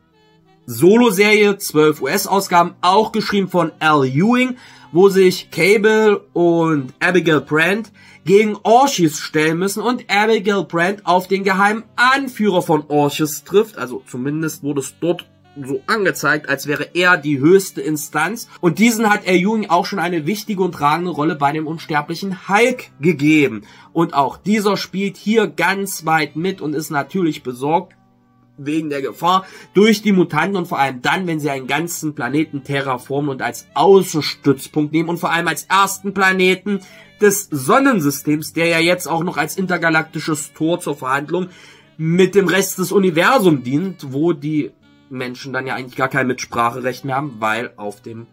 Solo-Serie, zwölf U S-Ausgaben, auch geschrieben von Al Ewing, wo sich Cable und Abigail Brand gegen Orchis stellen müssen und Abigail Brand auf den geheimen Anführer von Orchis trifft, also zumindest wurde es dort so angezeigt, als wäre er die höchste Instanz. Und diesen hat Al Ewing auch schon eine wichtige und tragende Rolle bei dem unsterblichen Hulk gegeben. Und auch dieser spielt hier ganz weit mit und ist natürlich besorgt wegen der Gefahr durch die Mutanten und vor allem dann, wenn sie einen ganzen Planeten terraformen und als Außenstützpunkt nehmen und vor allem als ersten Planeten des Sonnensystems, der ja jetzt auch noch als intergalaktisches Tor zur Verhandlung mit dem Rest des Universums dient, wo die Menschen dann ja eigentlich gar kein Mitspracherecht mehr haben, weil auf dem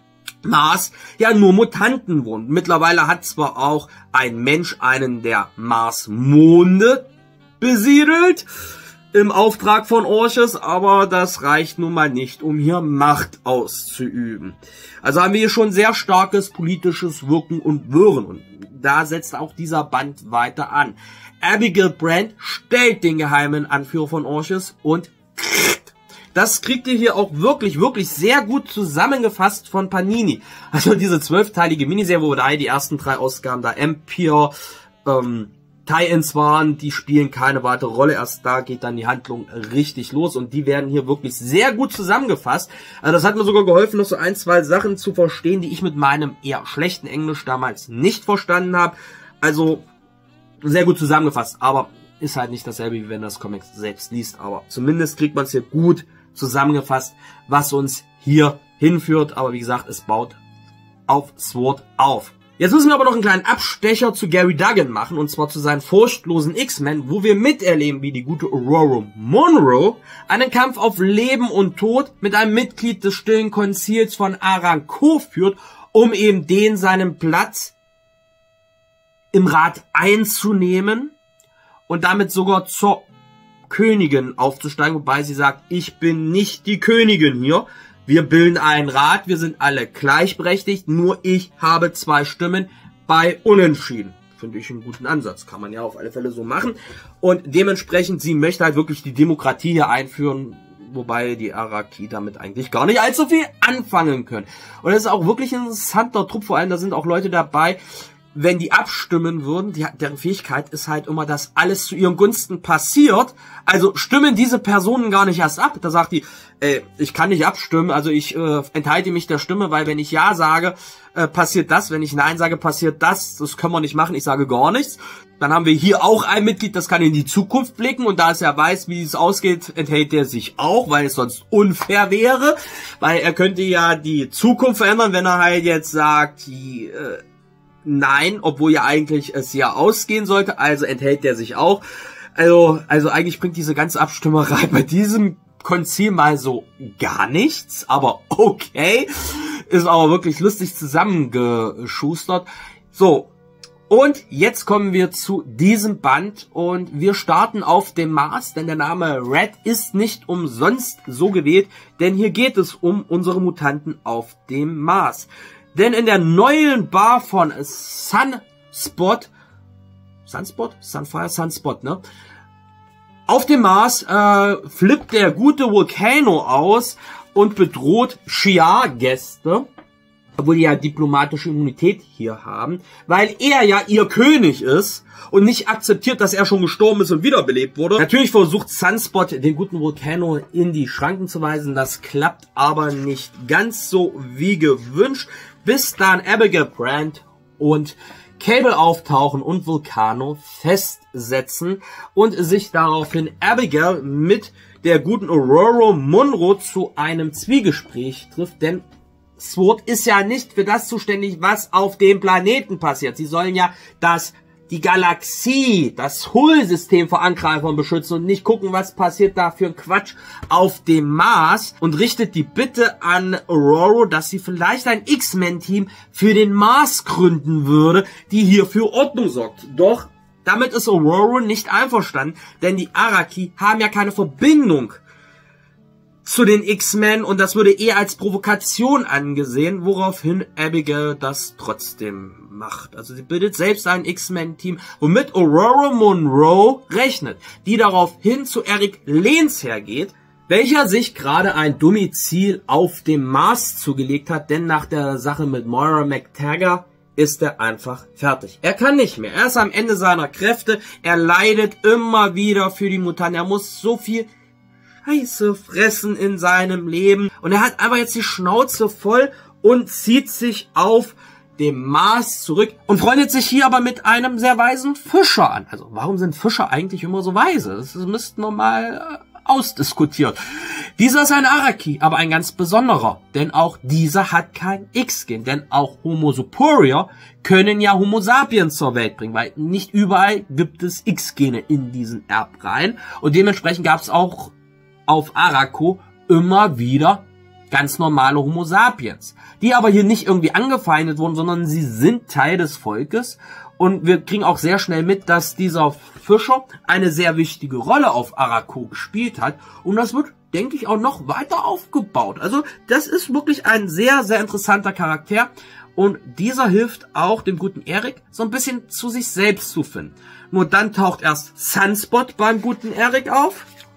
Mars ja nur Mutanten wohnen. Mittlerweile hat zwar auch ein Mensch einen der Mars-Monde besiedelt im Auftrag von Orchis, aber das reicht nun mal nicht, um hier Macht auszuüben. Also haben wir hier schon sehr starkes politisches Wirken und Wirren und da setzt auch dieser Band weiter an. Abigail Brand stellt den geheimen Anführer von Orchis und Das kriegt ihr hier auch wirklich, wirklich sehr gut zusammengefasst von Panini. Also diese zwölfteilige Miniserie, wo da die ersten drei Ausgaben da Empire, ähm, Tie-Ins waren, die spielen keine weitere Rolle. Erst da geht dann die Handlung richtig los und die werden hier wirklich sehr gut zusammengefasst. Also das hat mir sogar geholfen, noch so ein, zwei Sachen zu verstehen, die ich mit meinem eher schlechten Englisch damals nicht verstanden habe. Also sehr gut zusammengefasst, aber ist halt nicht dasselbe, wie wenn das Comic selbst liest. Aber zumindest kriegt man es hier gut zusammengefasst, was uns hier hinführt. Aber wie gesagt, es baut auf SWORD auf. Jetzt müssen wir aber noch einen kleinen Abstecher zu Gary Duggan machen, und zwar zu seinen furchtlosen X-Men, wo wir miterleben, wie die gute Aurora Monroe einen Kampf auf Leben und Tod mit einem Mitglied des stillen Konzils von Arakko führt, um eben den seinen Platz im Rat einzunehmen und damit sogar zur Königin aufzusteigen, wobei sie sagt, ich bin nicht die Königin hier. Wir bilden einen Rat, wir sind alle gleichberechtigt, nur ich habe zwei Stimmen bei Unentschieden. Finde ich einen guten Ansatz, kann man ja auf alle Fälle so machen. Und dementsprechend, sie möchte halt wirklich die Demokratie hier einführen, wobei die Araki damit eigentlich gar nicht allzu viel anfangen können. Und das ist auch wirklich ein interessanter Trupp, vor allem da sind auch Leute dabei, wenn die abstimmen würden, die, deren Fähigkeit ist halt immer, dass alles zu ihren Gunsten passiert. Also stimmen diese Personen gar nicht erst ab. Da sagt die, ey, ich kann nicht abstimmen, also ich äh, enthalte mich der Stimme, weil wenn ich Ja sage, äh, passiert das. Wenn ich Nein sage, passiert das. Das können wir nicht machen, ich sage gar nichts. Dann haben wir hier auch ein Mitglied, das kann in die Zukunft blicken. Und da es ja weiß, wie es ausgeht, enthält er sich auch, weil es sonst unfair wäre. Weil er könnte ja die Zukunft verändern, wenn er halt jetzt sagt, die... Äh, Nein, obwohl ja eigentlich es ja ausgehen sollte, also enthält der sich auch. Also, also eigentlich bringt diese ganze Abstimmerei bei diesem Konzil mal so gar nichts, aber okay. Ist aber wirklich lustig zusammengeschustert. So, und jetzt kommen wir zu diesem Band und wir starten auf dem Mars, denn der Name Red ist nicht umsonst so gewählt, denn hier geht es um unsere Mutanten auf dem Mars. Denn in der neuen Bar von Sunspot, Sunspot? Sunfire? Sunspot, ne? Auf dem Mars äh, flippt der gute Volcano aus und bedroht Shi'ar-Gäste, obwohl die ja diplomatische Immunität hier haben, weil er ja ihr König ist und nicht akzeptiert, dass er schon gestorben ist und wiederbelebt wurde. Natürlich versucht Sunspot, den guten Volcano in die Schranken zu weisen, das klappt aber nicht ganz so wie gewünscht, bis dann Abigail Brand und Cable auftauchen und Volcano festsetzen und sich daraufhin Abigail mit der guten Aurora Monroe zu einem Zwiegespräch trifft, denn SWORD ist ja nicht für das zuständig, was auf dem Planeten passiert. Sie sollen ja das die Galaxie, das Hull-System vor Angreifern beschützen und nicht gucken, was passiert da für ein Quatsch auf dem Mars, und richtet die Bitte an Aurora, dass sie vielleicht ein X-Men-Team für den Mars gründen würde, die hier für Ordnung sorgt. Doch damit ist Aurora nicht einverstanden, denn die Araki haben ja keine Verbindung zu den X-Men und das würde eher als Provokation angesehen, woraufhin Abigail das trotzdem macht. Also sie bildet selbst ein X-Men-Team, womit Aurora Monroe rechnet, die daraufhin zu Eric Lehns hergeht, welcher sich gerade ein Domizil auf dem Mars zugelegt hat, denn nach der Sache mit Moira McTaggart ist er einfach fertig. Er kann nicht mehr. Er ist am Ende seiner Kräfte. Er leidet immer wieder für die Mutanten. Er muss so viel Scheiße fressen in seinem Leben. Und er hat einfach jetzt die Schnauze voll und zieht sich auf dem Mars zurück und freundet sich hier aber mit einem sehr weisen Fischer an. Also warum sind Fischer eigentlich immer so weise? Das müsste normal äh, ausdiskutiert. Dieser ist ein Araki, aber ein ganz besonderer, denn auch dieser hat kein X-Gen, denn auch Homo Superior können ja Homo Sapiens zur Welt bringen, weil nicht überall gibt es X-Gene in diesen Erbreihen und dementsprechend gab es auch auf Arakko immer wieder ganz normale Homo Sapiens, die aber hier nicht irgendwie angefeindet wurden, sondern sie sind Teil des Volkes. Und wir kriegen auch sehr schnell mit, dass dieser Fischer eine sehr wichtige Rolle auf Arakko gespielt hat. Und das wird, denke ich, auch noch weiter aufgebaut. Also das ist wirklich ein sehr, sehr interessanter Charakter. Und dieser hilft auch dem guten Eric, so ein bisschen zu sich selbst zu finden. Nur dann taucht erst Sunspot beim guten Eric auf.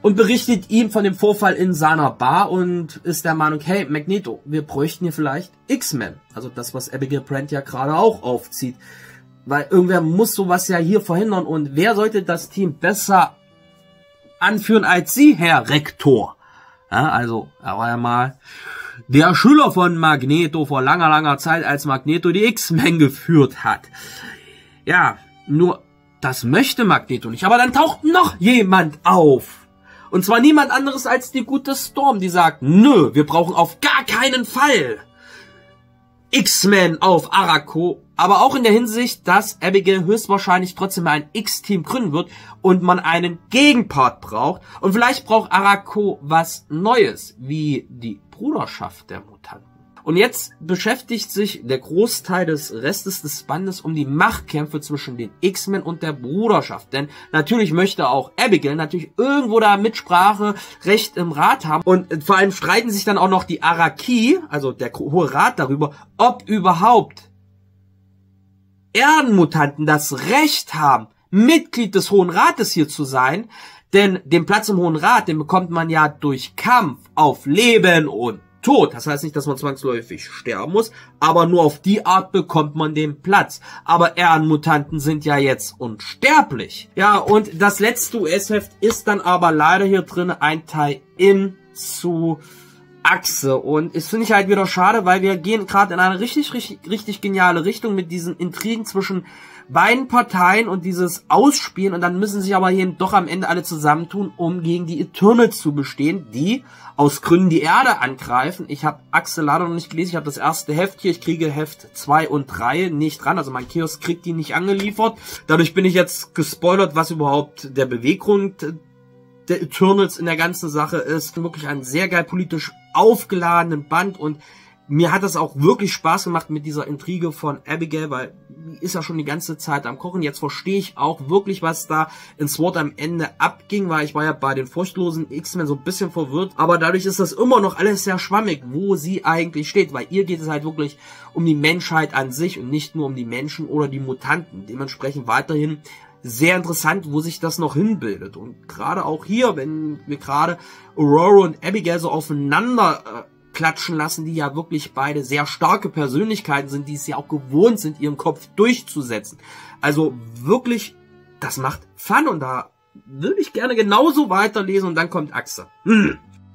und berichtet ihm von dem Vorfall in seiner Bar und ist der Meinung, hey Magneto, wir bräuchten hier vielleicht X-Men. Also das, was Abigail Brand ja gerade auch aufzieht. Weil irgendwer muss sowas ja hier verhindern und wer sollte das Team besser anführen als Sie, Herr Rektor? Ja, also, er war ja mal der Schüler von Magneto vor langer, langer Zeit, als Magneto die X-Men geführt hat. Ja, nur das möchte Magneto nicht. Aber dann taucht noch jemand auf. Und zwar niemand anderes als die gute Storm, die sagt, nö, wir brauchen auf gar keinen Fall X-Men auf Arakko. Aber auch in der Hinsicht, dass Abigail höchstwahrscheinlich trotzdem ein X-Team gründen wird und man einen Gegenpart braucht. Und vielleicht braucht Arakko was Neues, wie die Bruderschaft der Mutanten. Und jetzt beschäftigt sich der Großteil des Restes des Bandes um die Machtkämpfe zwischen den X-Men und der Bruderschaft. Denn natürlich möchte auch Abigail natürlich irgendwo da Mitsprache, Recht im Rat haben. Und vor allem streiten sich dann auch noch die Araki, also der Hohe Rat, darüber, ob überhaupt Erdenmutanten das Recht haben, Mitglied des Hohen Rates hier zu sein. Denn den Platz im Hohen Rat, den bekommt man ja durch Kampf auf Leben und Tod. Das heißt nicht, dass man zwangsläufig sterben muss, aber nur auf die Art bekommt man den Platz. Aber Erdenmutanten sind ja jetzt unsterblich. Ja, und das letzte U S-Heft ist dann aber leider hier drin ein Tie-In zu Achse. Und das finde ich halt wieder schade, weil wir gehen gerade in eine richtig, richtig, richtig geniale Richtung mit diesen Intrigen zwischen beiden Parteien und dieses Ausspielen. Und dann müssen sich aber hier doch am Ende alle zusammentun, um gegen die Eternals zu bestehen, die aus Gründen die Erde angreifen. Ich habe Achse leider noch nicht gelesen. Ich habe das erste Heft hier. Ich kriege Heft zwei und drei nicht dran. Also mein Kiosk kriegt die nicht angeliefert. Dadurch bin ich jetzt gespoilert, was überhaupt der Beweggrund der Eternals in der ganzen Sache ist. Wirklich ein sehr geil politisch aufgeladenen Band und mir hat das auch wirklich Spaß gemacht mit dieser Intrige von Abigail, weil die ist ja schon die ganze Zeit am Kochen. Jetzt verstehe ich auch wirklich, was da in SWORD am Ende abging, weil ich war ja bei den furchtlosen X-Men so ein bisschen verwirrt. Aber dadurch ist das immer noch alles sehr schwammig, wo sie eigentlich steht, weil ihr geht es halt wirklich um die Menschheit an sich und nicht nur um die Menschen oder die Mutanten. Dementsprechend weiterhin sehr interessant, wo sich das noch hinbildet. Und gerade auch hier, wenn wir gerade Aurora und Abigail so aufeinander äh, klatschen lassen, die ja wirklich beide sehr starke Persönlichkeiten sind, die es ja auch gewohnt sind, ihren Kopf durchzusetzen. Also wirklich, das macht Fun und da würde ich gerne genauso weiterlesen und dann kommt Achse. Hm.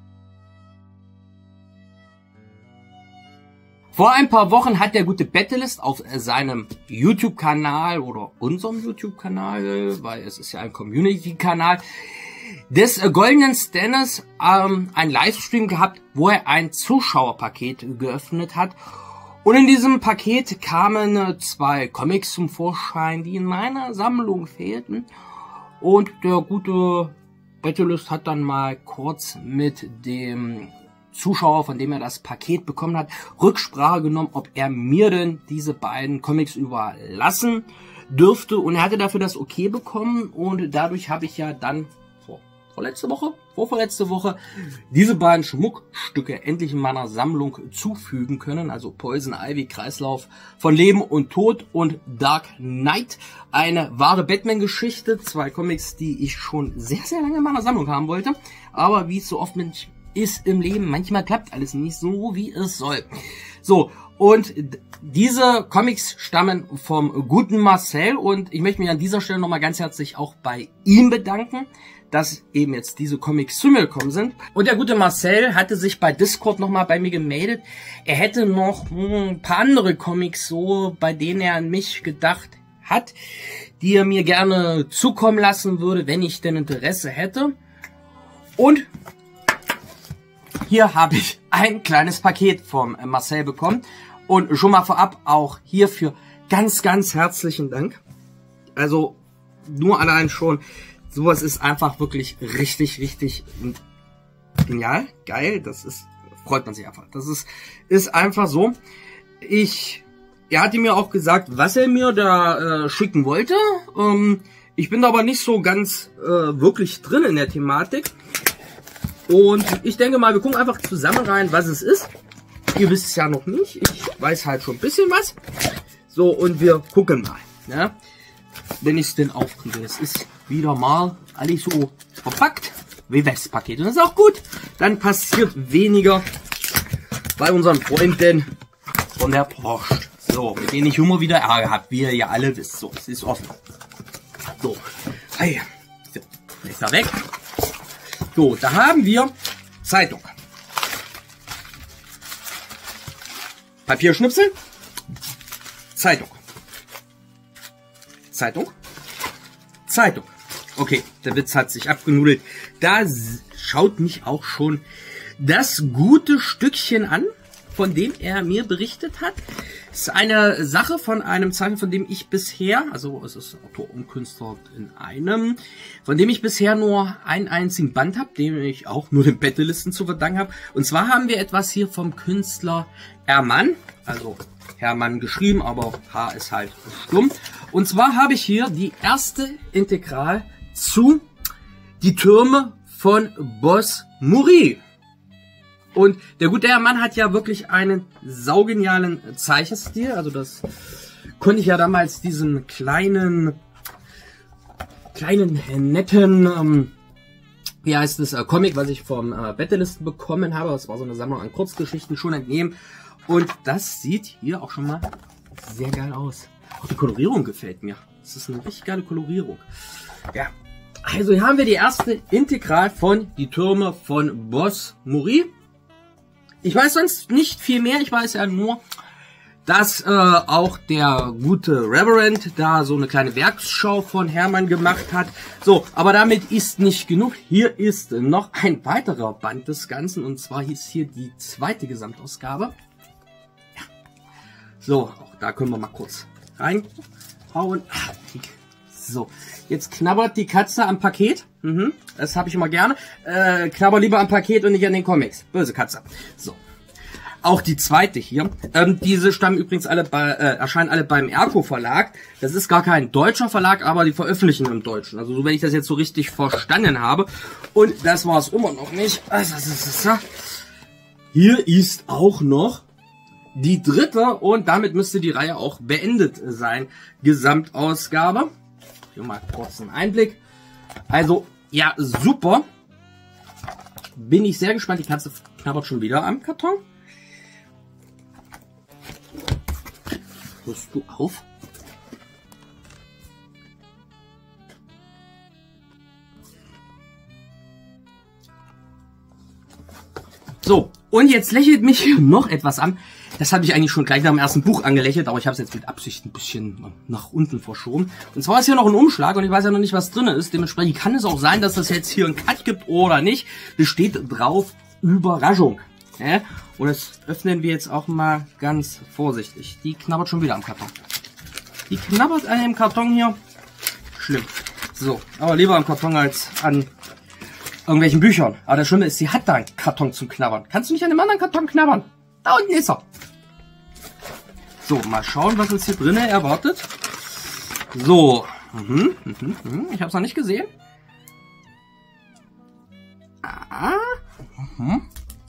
Vor ein paar Wochen hat der gute Battlist auf seinem YouTube-Kanal oder unserem YouTube-Kanal, weil es ist ja ein Community-Kanal, des äh, Goldenen Stennis ähm, ein Livestream gehabt, wo er ein Zuschauerpaket geöffnet hat. Und in diesem Paket kamen äh, zwei Comics zum Vorschein, die in meiner Sammlung fehlten. Und der gute Battlist hat dann mal kurz mit dem Zuschauer, von dem er das Paket bekommen hat, Rücksprache genommen, ob er mir denn diese beiden Comics überlassen dürfte. Und er hatte dafür das Okay bekommen und dadurch habe ich ja dann vor, vorletzte Woche, vorvorletzte Woche diese beiden Schmuckstücke endlich in meiner Sammlung zufügen können. Also Poison Ivy, Kreislauf von Leben und Tod und Dark Knight. Eine wahre Batman-Geschichte. Zwei Comics, die ich schon sehr, sehr lange in meiner Sammlung haben wollte. Aber wie es so oft mit ist im Leben, manchmal klappt alles nicht so, wie es soll. So, und diese Comics stammen vom guten Marcel und ich möchte mich an dieser Stelle nochmal ganz herzlich auch bei ihm bedanken, dass eben jetzt diese Comics zu mir gekommen sind. Und der gute Marcel hatte sich bei Discord nochmal bei mir gemeldet. Er hätte noch ein paar andere Comics so, bei denen er an mich gedacht hat, die er mir gerne zukommen lassen würde, wenn ich denn Interesse hätte. Und hier habe ich ein kleines Paket vom Marcel bekommen und schon mal vorab auch hierfür ganz, ganz herzlichen Dank. Also nur allein schon, sowas ist einfach wirklich richtig, richtig genial, geil. Das ist, freut man sich einfach. Das ist, ist einfach so. Ich, er hatte mir auch gesagt, was er mir da äh, schicken wollte. Ähm, ich bin da aber nicht so ganz äh, wirklich drin in der Thematik. Und ich denke mal, wir gucken einfach zusammen rein, was es ist. Ihr wisst es ja noch nicht. Ich weiß halt schon ein bisschen was. So, und wir gucken mal. Ja? Wenn ich es denn aufkriege. Es ist wieder mal alles so verpackt. W W S-Paket. Und das ist auch gut. Dann passiert weniger bei unseren Freunden von der Post. So, mit denen ich immer wieder Ärger habe, wie ihr ja alle wisst. So, es ist offen. So, hey, so, ist da weg. So, da haben wir Zeitung. Papierschnipsel. Zeitung. Zeitung. Zeitung. Okay, der Witz hat sich abgenudelt. Da schaut mich auch schon das gute Stückchen an, von dem er mir berichtet hat. Das ist eine Sache von einem Zeichner, von dem ich bisher, also es ist Autor und Künstler in einem, von dem ich bisher nur einen einzigen Band habe, den ich auch nur den Bettelisten zu verdanken habe. Und zwar haben wir etwas hier vom Künstler Hermann, also Hermann geschrieben, aber H ist halt stumm. Und zwar habe ich hier die erste Integral zu Die Türme von Boss Muri. Und der gute Hermann hat ja wirklich einen saugenialen Zeichenstil. Also das konnte ich ja damals diesen kleinen, kleinen, netten, ähm, wie heißt es, äh, Comic, was ich vom äh, Bettelisten bekommen habe. Das war so eine Sammlung an Kurzgeschichten, schon entnehmen. Und das sieht hier auch schon mal sehr geil aus. Auch die Kolorierung gefällt mir. Das ist eine richtig geile Kolorierung. Ja, also hier haben wir die erste Integral von Die Türme von Boss Muri. Ich weiß sonst nicht viel mehr. Ich weiß ja nur, dass äh, auch der gute Reverend da so eine kleine Werksschau von Hermann gemacht hat. So, aber damit ist nicht genug. Hier ist noch ein weiterer Band des Ganzen. Und zwar hieß hier die zweite Gesamtausgabe. Ja. So, auch da können wir mal kurz reinhauen. So, jetzt knabbert die Katze am Paket. Mhm, das habe ich immer gerne. Äh, knabber lieber am Paket und nicht an den Comics. Böse Katze. So. Auch die zweite hier. Ähm, diese stammen übrigens alle bei, äh, erscheinen alle beim Erco Verlag. Das ist gar kein deutscher Verlag, aber die veröffentlichen im Deutschen. Also so, wenn ich das jetzt so richtig verstanden habe. Und das war es immer noch nicht. Also, hier ist auch noch die dritte und damit müsste die Reihe auch beendet sein. Gesamtausgabe. Hier mal kurz einen Einblick. Also, ja, super. Bin ich sehr gespannt. Die Katze knabbert schon wieder am Karton. Hörst du auf? So, und jetzt lächelt mich noch etwas an. Das habe ich eigentlich schon gleich nach dem ersten Buch angelächelt, aber ich habe es jetzt mit Absicht ein bisschen nach unten verschoben. Und zwar ist hier noch ein Umschlag und ich weiß ja noch nicht, was drin ist. Dementsprechend kann es auch sein, dass das jetzt hier einen Cut gibt oder nicht. Es steht drauf Überraschung. Ja? Und das öffnen wir jetzt auch mal ganz vorsichtig. Die knabbert schon wieder am Karton. Die knabbert an dem Karton hier. Schlimm. So, aber lieber am Karton als an irgendwelchen Büchern. Aber das Schlimme ist, sie hat da einen Karton zum Knabbern. Kannst du nicht an dem anderen Karton knabbern? Da unten ist er. So, mal schauen, was uns hier drinnen erwartet. So. Mhm, mhm, mhm. Ich habe es noch nicht gesehen. Ah. Mhm.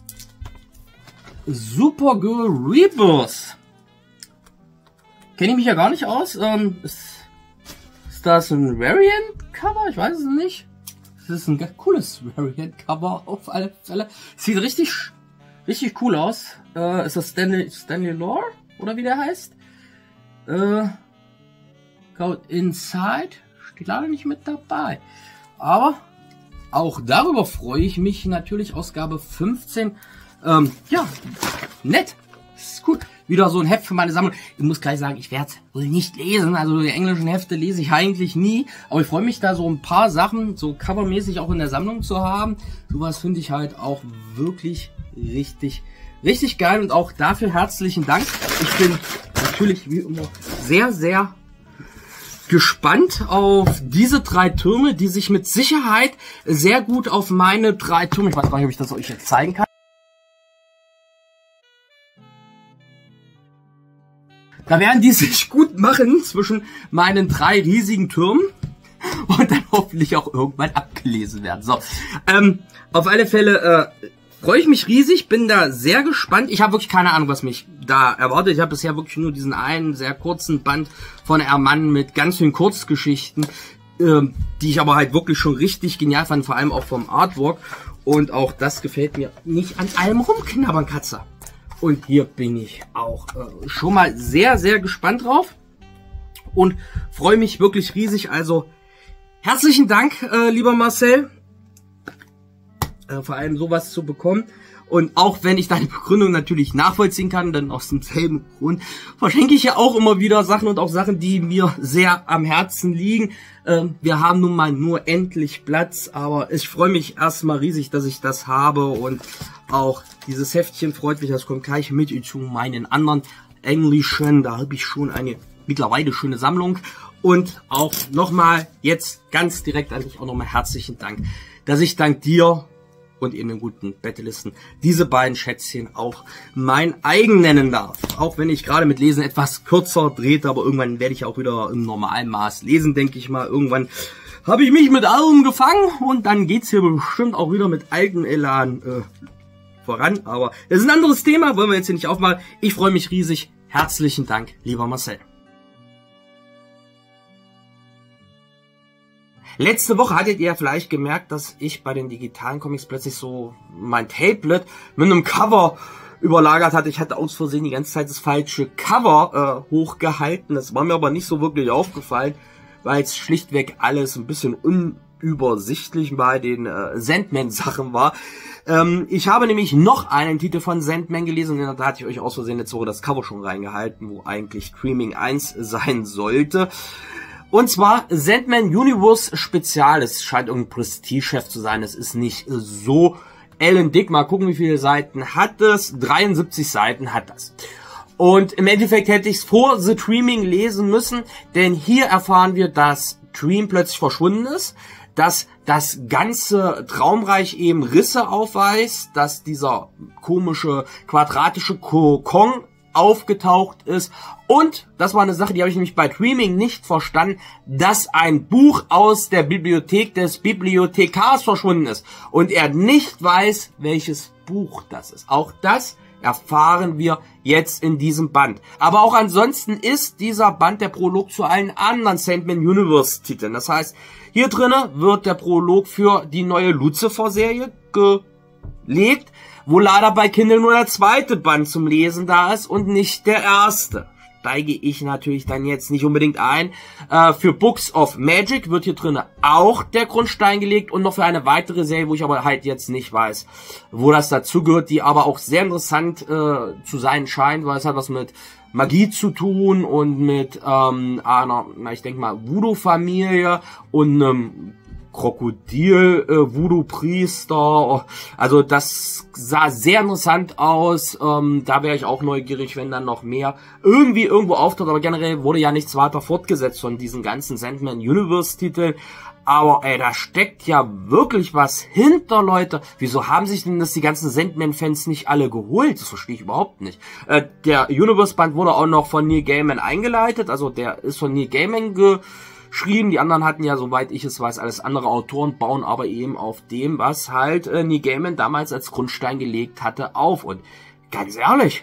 Supergirl Rebirth. Kenne ich mich ja gar nicht aus. Ähm, ist, ist das ein Variant-Cover? Ich weiß es nicht. Das ist ein cooles Variant-Cover auf alle Fälle. Sieht richtig, richtig cool aus. Äh, ist das Stanley, Stanley Lore? Oder wie der heißt? Äh, Go Inside. Steht leider nicht mit dabei. Aber auch darüber freue ich mich natürlich. Ausgabe fünfzehn. Ähm, ja, nett. Das ist gut. Wieder so ein Heft für meine Sammlung. Ich muss gleich sagen, ich werde es wohl nicht lesen. Also die englischen Hefte lese ich eigentlich nie. Aber ich freue mich da so ein paar Sachen, so covermäßig auch in der Sammlung zu haben. Sowas finde ich halt auch wirklich richtig, richtig geil. Und auch dafür herzlichen Dank. Ich bin natürlich wie immer sehr, sehr gespannt auf diese drei Türme, die sich mit Sicherheit sehr gut auf meine drei Türme, ich weiß gar nicht, ob ich das euch jetzt zeigen kann. Da werden die sich gut machen zwischen meinen drei riesigen Türmen und dann hoffentlich auch irgendwann abgelesen werden. So, ähm, auf alle Fälle äh, freue ich mich riesig, bin da sehr gespannt. Ich habe wirklich keine Ahnung, was mich da erwartet. Ich habe bisher wirklich nur diesen einen sehr kurzen Band von Hermann mit ganz vielen Kurzgeschichten. ähm, die ich aber halt wirklich schon richtig genial fand, vor allem auch vom Artwork. Und auch das gefällt mir. Nicht an allem rumknabbern, Katze. Und hier bin ich auch äh, schon mal sehr, sehr gespannt drauf. Und freue mich wirklich riesig. Also herzlichen Dank, äh, lieber Marcel. Äh, vor allem sowas zu bekommen. Und auch wenn ich deine Begründung natürlich nachvollziehen kann, denn aus demselben Grund verschenke ich ja auch immer wieder Sachen und auch Sachen, die mir sehr am Herzen liegen. Ähm, wir haben nun mal nur endlich Platz, aber ich freue mich erstmal riesig, dass ich das habe und auch dieses Heftchen freut mich, das kommt gleich mit zu meinen anderen englischen, da habe ich schon eine mittlerweile schöne Sammlung und auch nochmal jetzt ganz direkt an dich auch nochmal herzlichen Dank, dass ich dank dir und eben den guten Bettelisten diese beiden Schätzchen auch mein eigen nennen darf. Auch wenn ich gerade mit Lesen etwas kürzer drehte, aber irgendwann werde ich auch wieder im normalen Maß lesen, denke ich mal. Irgendwann habe ich mich mit allem gefangen und dann geht's hier bestimmt auch wieder mit altem Elan äh, voran. Aber das ist ein anderes Thema, wollen wir jetzt hier nicht aufmachen. Ich freue mich riesig. Herzlichen Dank, lieber Marcel. Letzte Woche hattet ihr ja vielleicht gemerkt, dass ich bei den digitalen Comics plötzlich so mein Tablet mit einem Cover überlagert hatte. Ich hatte aus Versehen die ganze Zeit das falsche Cover äh, hochgehalten. Das war mir aber nicht so wirklich aufgefallen, weil es schlichtweg alles ein bisschen unübersichtlich bei den äh, Sandman-Sachen war. Ähm, ich habe nämlich noch einen Titel von Sandman gelesen und da hatte ich euch aus Versehen letzte Woche das Cover schon reingehalten, wo eigentlich Screaming eins sein sollte. Und zwar Sandman Universe Spezial. Es scheint irgendein Prestige-Heft zu sein. Es ist nicht so ellendick. Mal gucken, wie viele Seiten hat es. dreiundsiebzig Seiten hat das. Und im Endeffekt hätte ich es vor The Dreaming lesen müssen. Denn hier erfahren wir, dass Dream plötzlich verschwunden ist. Dass das ganze Traumreich eben Risse aufweist. Dass dieser komische quadratische Kokon aufgetaucht ist. Und, das war eine Sache, die habe ich nämlich bei Dreaming nicht verstanden, dass ein Buch aus der Bibliothek des Bibliothekars verschwunden ist. Und er nicht weiß, welches Buch das ist. Auch das erfahren wir jetzt in diesem Band. Aber auch ansonsten ist dieser Band der Prolog zu allen anderen Sandman Universe Titeln. Das heißt, hier drinnen wird der Prolog für die neue Lucifer-Serie gelegt, wo leider bei Kindle nur der zweite Band zum Lesen da ist und nicht der erste. Steige ich natürlich dann jetzt nicht unbedingt ein. Äh, für Books of Magic wird hier drinnen auch der Grundstein gelegt und noch für eine weitere Serie, wo ich aber halt jetzt nicht weiß, wo das dazugehört, die aber auch sehr interessant äh, zu sein scheint, weil es hat was mit Magie zu tun und mit ähm, einer, na ich denke mal, Voodoo-Familie und einem Krokodil, äh, Voodoo-Priester, also das sah sehr interessant aus, ähm, da wäre ich auch neugierig, wenn dann noch mehr irgendwie irgendwo auftaucht, aber generell wurde ja nichts weiter fortgesetzt von diesen ganzen Sandman-Universe-Titeln, aber ey, da steckt ja wirklich was hinter, Leute. Wieso haben sich denn das die ganzen Sandman-Fans nicht alle geholt? Das verstehe ich überhaupt nicht. Äh, der Universe-Band wurde auch noch von Neil Gaiman eingeleitet, also der ist von Neil Gaiman ge geschrieben. Die anderen hatten ja, soweit ich es weiß, alles andere Autoren, bauen aber eben auf dem, was halt äh, Neil Gaiman damals als Grundstein gelegt hatte, auf. Und ganz ehrlich,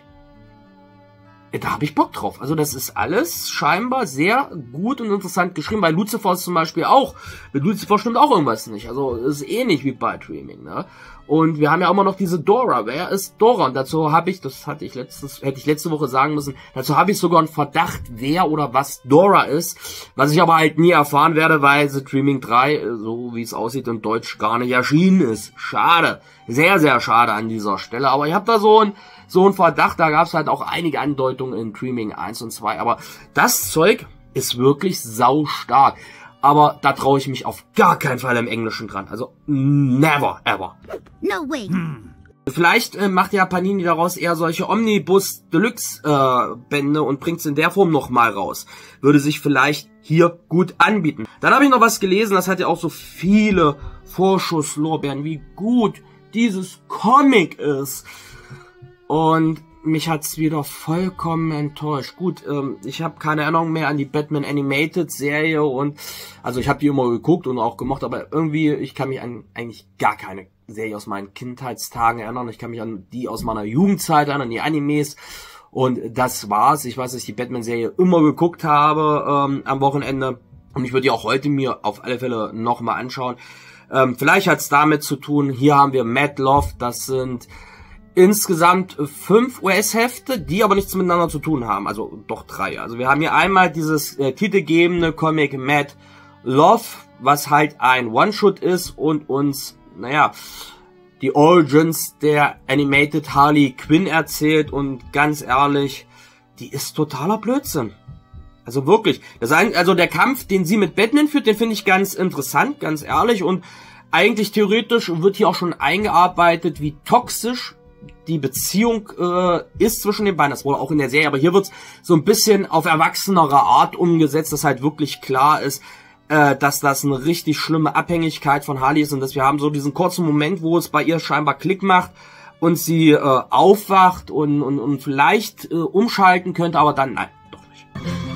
da habe ich Bock drauf. Also das ist alles scheinbar sehr gut und interessant geschrieben. Bei Lucifer ist zum Beispiel auch. Mit Lucifer stimmt auch irgendwas nicht. Also es ist ähnlich wie bei Dreaming, ne? Und wir haben ja immer noch diese Dora. Wer ist Dora? Und dazu habe ich, das hatte ich letztes, hätte ich letzte Woche sagen müssen, dazu habe ich sogar einen Verdacht, wer oder was Dora ist. Was ich aber halt nie erfahren werde, weil The Dreaming drei, so wie es aussieht, in Deutsch gar nicht erschienen ist. Schade. Sehr, sehr schade an dieser Stelle. Aber ich habe da so ein so ein Verdacht, da gab es halt auch einige Andeutungen in Dreaming eins und zwei. Aber das Zeug ist wirklich sau stark. Aber da traue ich mich auf gar keinen Fall im Englischen dran. Also never, ever. No way. Hm. Vielleicht äh, macht ja Panini daraus eher solche Omnibus Deluxe äh, Bände und bringt es in der Form nochmal raus. Würde sich vielleicht hier gut anbieten. Dann habe ich noch was gelesen, das hat ja auch so viele Vorschusslorbeeren, wie gut dieses Comic ist. Und mich hat's wieder vollkommen enttäuscht. Gut, ähm, ich habe keine Erinnerung mehr an die Batman Animated Serie und also ich habe die immer geguckt und auch gemocht, aber irgendwie, ich kann mich an eigentlich gar keine Serie aus meinen Kindheitstagen erinnern. Ich kann mich an die aus meiner Jugendzeit erinnern, die Animes. Und das war's. Ich weiß, dass ich die Batman-Serie immer geguckt habe ähm, am Wochenende. Und ich würde die auch heute mir auf alle Fälle nochmal anschauen. Ähm, vielleicht hat es damit zu tun, hier haben wir Mad Love, das sind insgesamt fünf U S-Hefte, die aber nichts miteinander zu tun haben, also doch drei. Also wir haben hier einmal dieses äh, titelgebende Comic Mad Love, was halt ein One-Shot ist und uns, naja, die Origins der Animated Harley Quinn erzählt und ganz ehrlich, die ist totaler Blödsinn. Also wirklich, das ein, also der Kampf, den sie mit Batman führt, den finde ich ganz interessant, ganz ehrlich und eigentlich theoretisch wird hier auch schon eingearbeitet, wie toxisch die Beziehung äh, ist zwischen den beiden, das wurde auch in der Serie, aber hier wird's so ein bisschen auf erwachsenere Art umgesetzt, dass halt wirklich klar ist, äh, dass das eine richtig schlimme Abhängigkeit von Harley ist und dass wir haben so diesen kurzen Moment, wo es bei ihr scheinbar Klick macht und sie äh, aufwacht und, und, und vielleicht äh, umschalten könnte, aber dann, nein, doch nicht.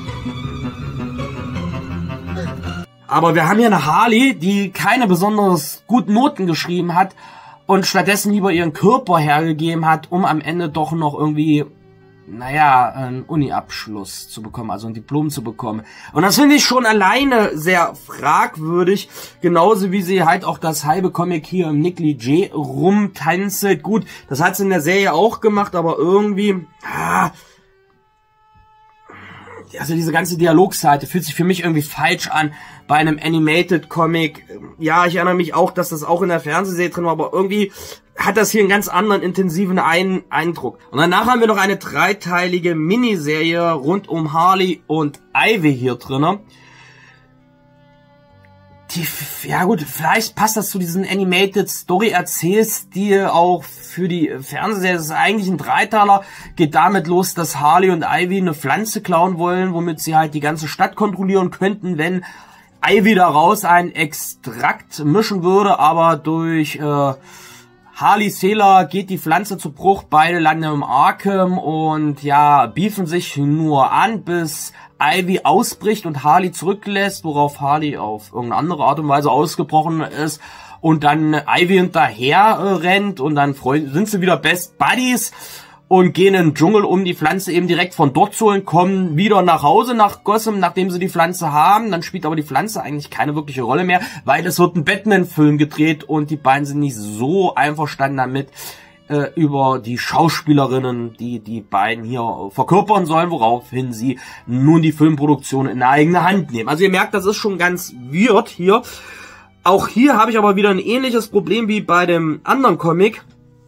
Aber wir haben hier eine Harley, die keine besonders guten Noten geschrieben hat, und stattdessen lieber ihren Körper hergegeben hat, um am Ende doch noch irgendwie, naja, einen Uni-Abschluss zu bekommen, also ein Diplom zu bekommen. Und das finde ich schon alleine sehr fragwürdig, genauso wie sie halt auch das halbe Comic hier im Negligé rumtanzelt. Gut, das hat sie in der Serie auch gemacht, aber irgendwie, ah, also diese ganze Dialogseite fühlt sich für mich irgendwie falsch an bei einem Animated Comic. Ja, ich erinnere mich auch, dass das auch in der Fernsehserie drin war, aber irgendwie hat das hier einen ganz anderen, intensiven Ein- Eindruck. Und danach haben wir noch eine dreiteilige Miniserie rund um Harley und Ivy hier drin. Die, ja gut, vielleicht passt das zu diesen Animated Story Erzählstil auch für die Fernsehserie. Das ist eigentlich ein Dreiteiler, geht damit los, dass Harley und Ivy eine Pflanze klauen wollen, womit sie halt die ganze Stadt kontrollieren könnten, wenn Ivy daraus einen Extrakt mischen würde, aber durch äh, Harleys Fehler geht die Pflanze zu Bruch, beide landen im Arkham und ja, beefen sich nur an, bis Ivy ausbricht und Harley zurücklässt, worauf Harley auf irgendeine andere Art und Weise ausgebrochen ist und dann Ivy hinterher äh, rennt und dann sind sie wieder Best Buddies und gehen in den Dschungel, um die Pflanze eben direkt von dort zu holen, kommen wieder nach Hause nach Gotham, nachdem sie die Pflanze haben. Dann spielt aber die Pflanze eigentlich keine wirkliche Rolle mehr, weil es wird ein Batman-Film gedreht und die beiden sind nicht so einverstanden damit, äh, über die Schauspielerinnen, die die beiden hier verkörpern sollen, woraufhin sie nun die Filmproduktion in eigene Hand nehmen. Also ihr merkt, das ist schon ganz weird hier. Auch hier habe ich aber wieder ein ähnliches Problem wie bei dem anderen Comic.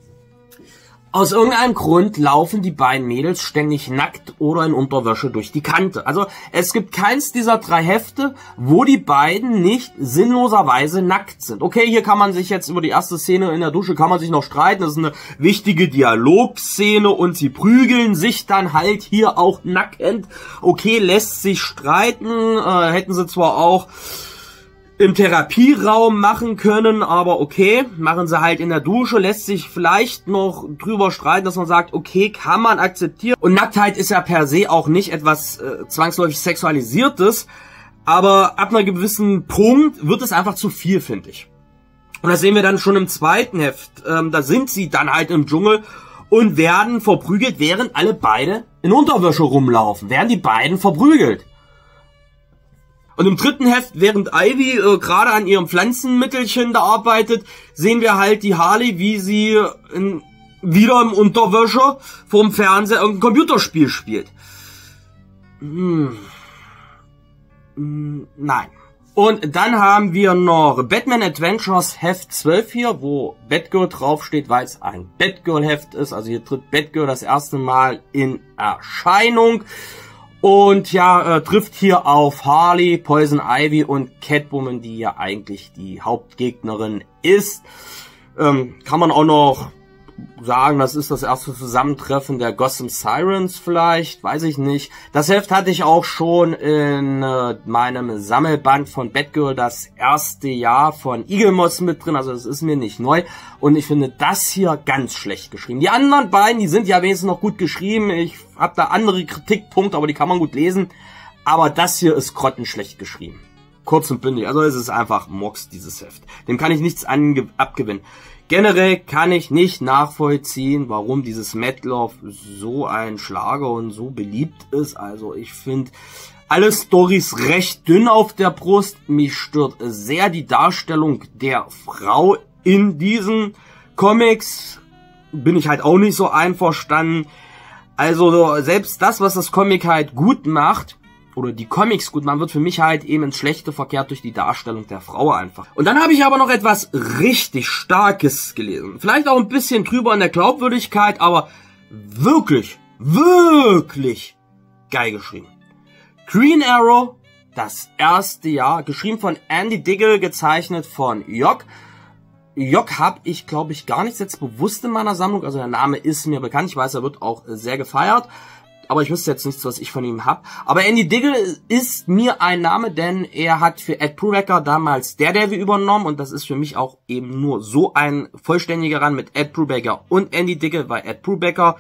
Aus irgendeinem Grund laufen die beiden Mädels ständig nackt oder in Unterwäsche durch die Kante. Also es gibt keins dieser drei Hefte, wo die beiden nicht sinnloserweise nackt sind. Okay, hier kann man sich jetzt über die erste Szene in der Dusche, kann man sich noch streiten. Das ist eine wichtige Dialogszene und sie prügeln sich dann halt hier auch nackend. Okay, lässt sich streiten, äh, hätten sie zwar auch im Therapieraum machen können, aber okay, machen sie halt in der Dusche, lässt sich vielleicht noch drüber streiten, dass man sagt, okay, kann man akzeptieren. Und Nacktheit ist ja per se auch nicht etwas äh, zwangsläufig Sexualisiertes, aber ab einem gewissen Punkt wird es einfach zu viel, finde ich. Und das sehen wir dann schon im zweiten Heft. Ähm, da sind sie dann halt im Dschungel und werden verprügelt, während alle beide in Unterwäsche rumlaufen. Werden die beiden verprügelt. Und im dritten Heft, während Ivy äh, gerade an ihrem Pflanzenmittelchen da arbeitet, sehen wir halt die Harley, wie sie in, wieder im Unterwäsche vorm Fernseher irgendein Computerspiel spielt. Hm. Hm, nein. Und dann haben wir noch Batman Adventures Heft zwölf hier, wo Batgirl draufsteht, weil es ein Batgirl-Heft ist. Also hier tritt Batgirl das erste Mal in Erscheinung. Und ja, äh, trifft hier auf Harley, Poison Ivy und Catwoman, die ja eigentlich die Hauptgegnerin ist. Ähm, kann man auch noch sagen, das ist das erste Zusammentreffen der Gotham Sirens vielleicht, weiß ich nicht. Das Heft hatte ich auch schon in äh, meinem Sammelband von Batgirl das erste Jahr von Eaglemoss mit drin, also das ist mir nicht neu. Und ich finde das hier ganz schlecht geschrieben. Die anderen beiden, die sind ja wenigstens noch gut geschrieben. Ich habe da andere Kritikpunkte, aber die kann man gut lesen. Aber das hier ist grottenschlecht geschrieben. Kurz und bündig, also es ist einfach Murks, dieses Heft. Dem kann ich nichts abgewinnen. Generell kann ich nicht nachvollziehen, warum dieses Mad Love so ein Schlager und so beliebt ist. Also ich finde, alle Storys recht dünn auf der Brust. Mich stört sehr die Darstellung der Frau in diesen Comics. Bin ich halt auch nicht so einverstanden. Also selbst das, was das Comic halt gut macht, oder die Comics gut machen, wird für mich halt eben ins Schlechte verkehrt durch die Darstellung der Frau einfach. Und dann habe ich aber noch etwas richtig Starkes gelesen. Vielleicht auch ein bisschen drüber in der Glaubwürdigkeit, aber wirklich, wirklich geil geschrieben. Green Arrow, das erste Jahr, geschrieben von Andy Diggle, gezeichnet von Jock. Jock habe ich, glaube ich, gar nicht jetzt bewusst in meiner Sammlung, also der Name ist mir bekannt, ich weiß, er wird auch sehr gefeiert, aber ich wüsste jetzt nichts, was ich von ihm habe. Aber Andy Diggle ist mir ein Name, denn er hat für Ed Brubaker damals Daredevil übernommen und das ist für mich auch eben nur so ein vollständiger Run mit Ed Brubaker und Andy Diggle, weil Ed Brubaker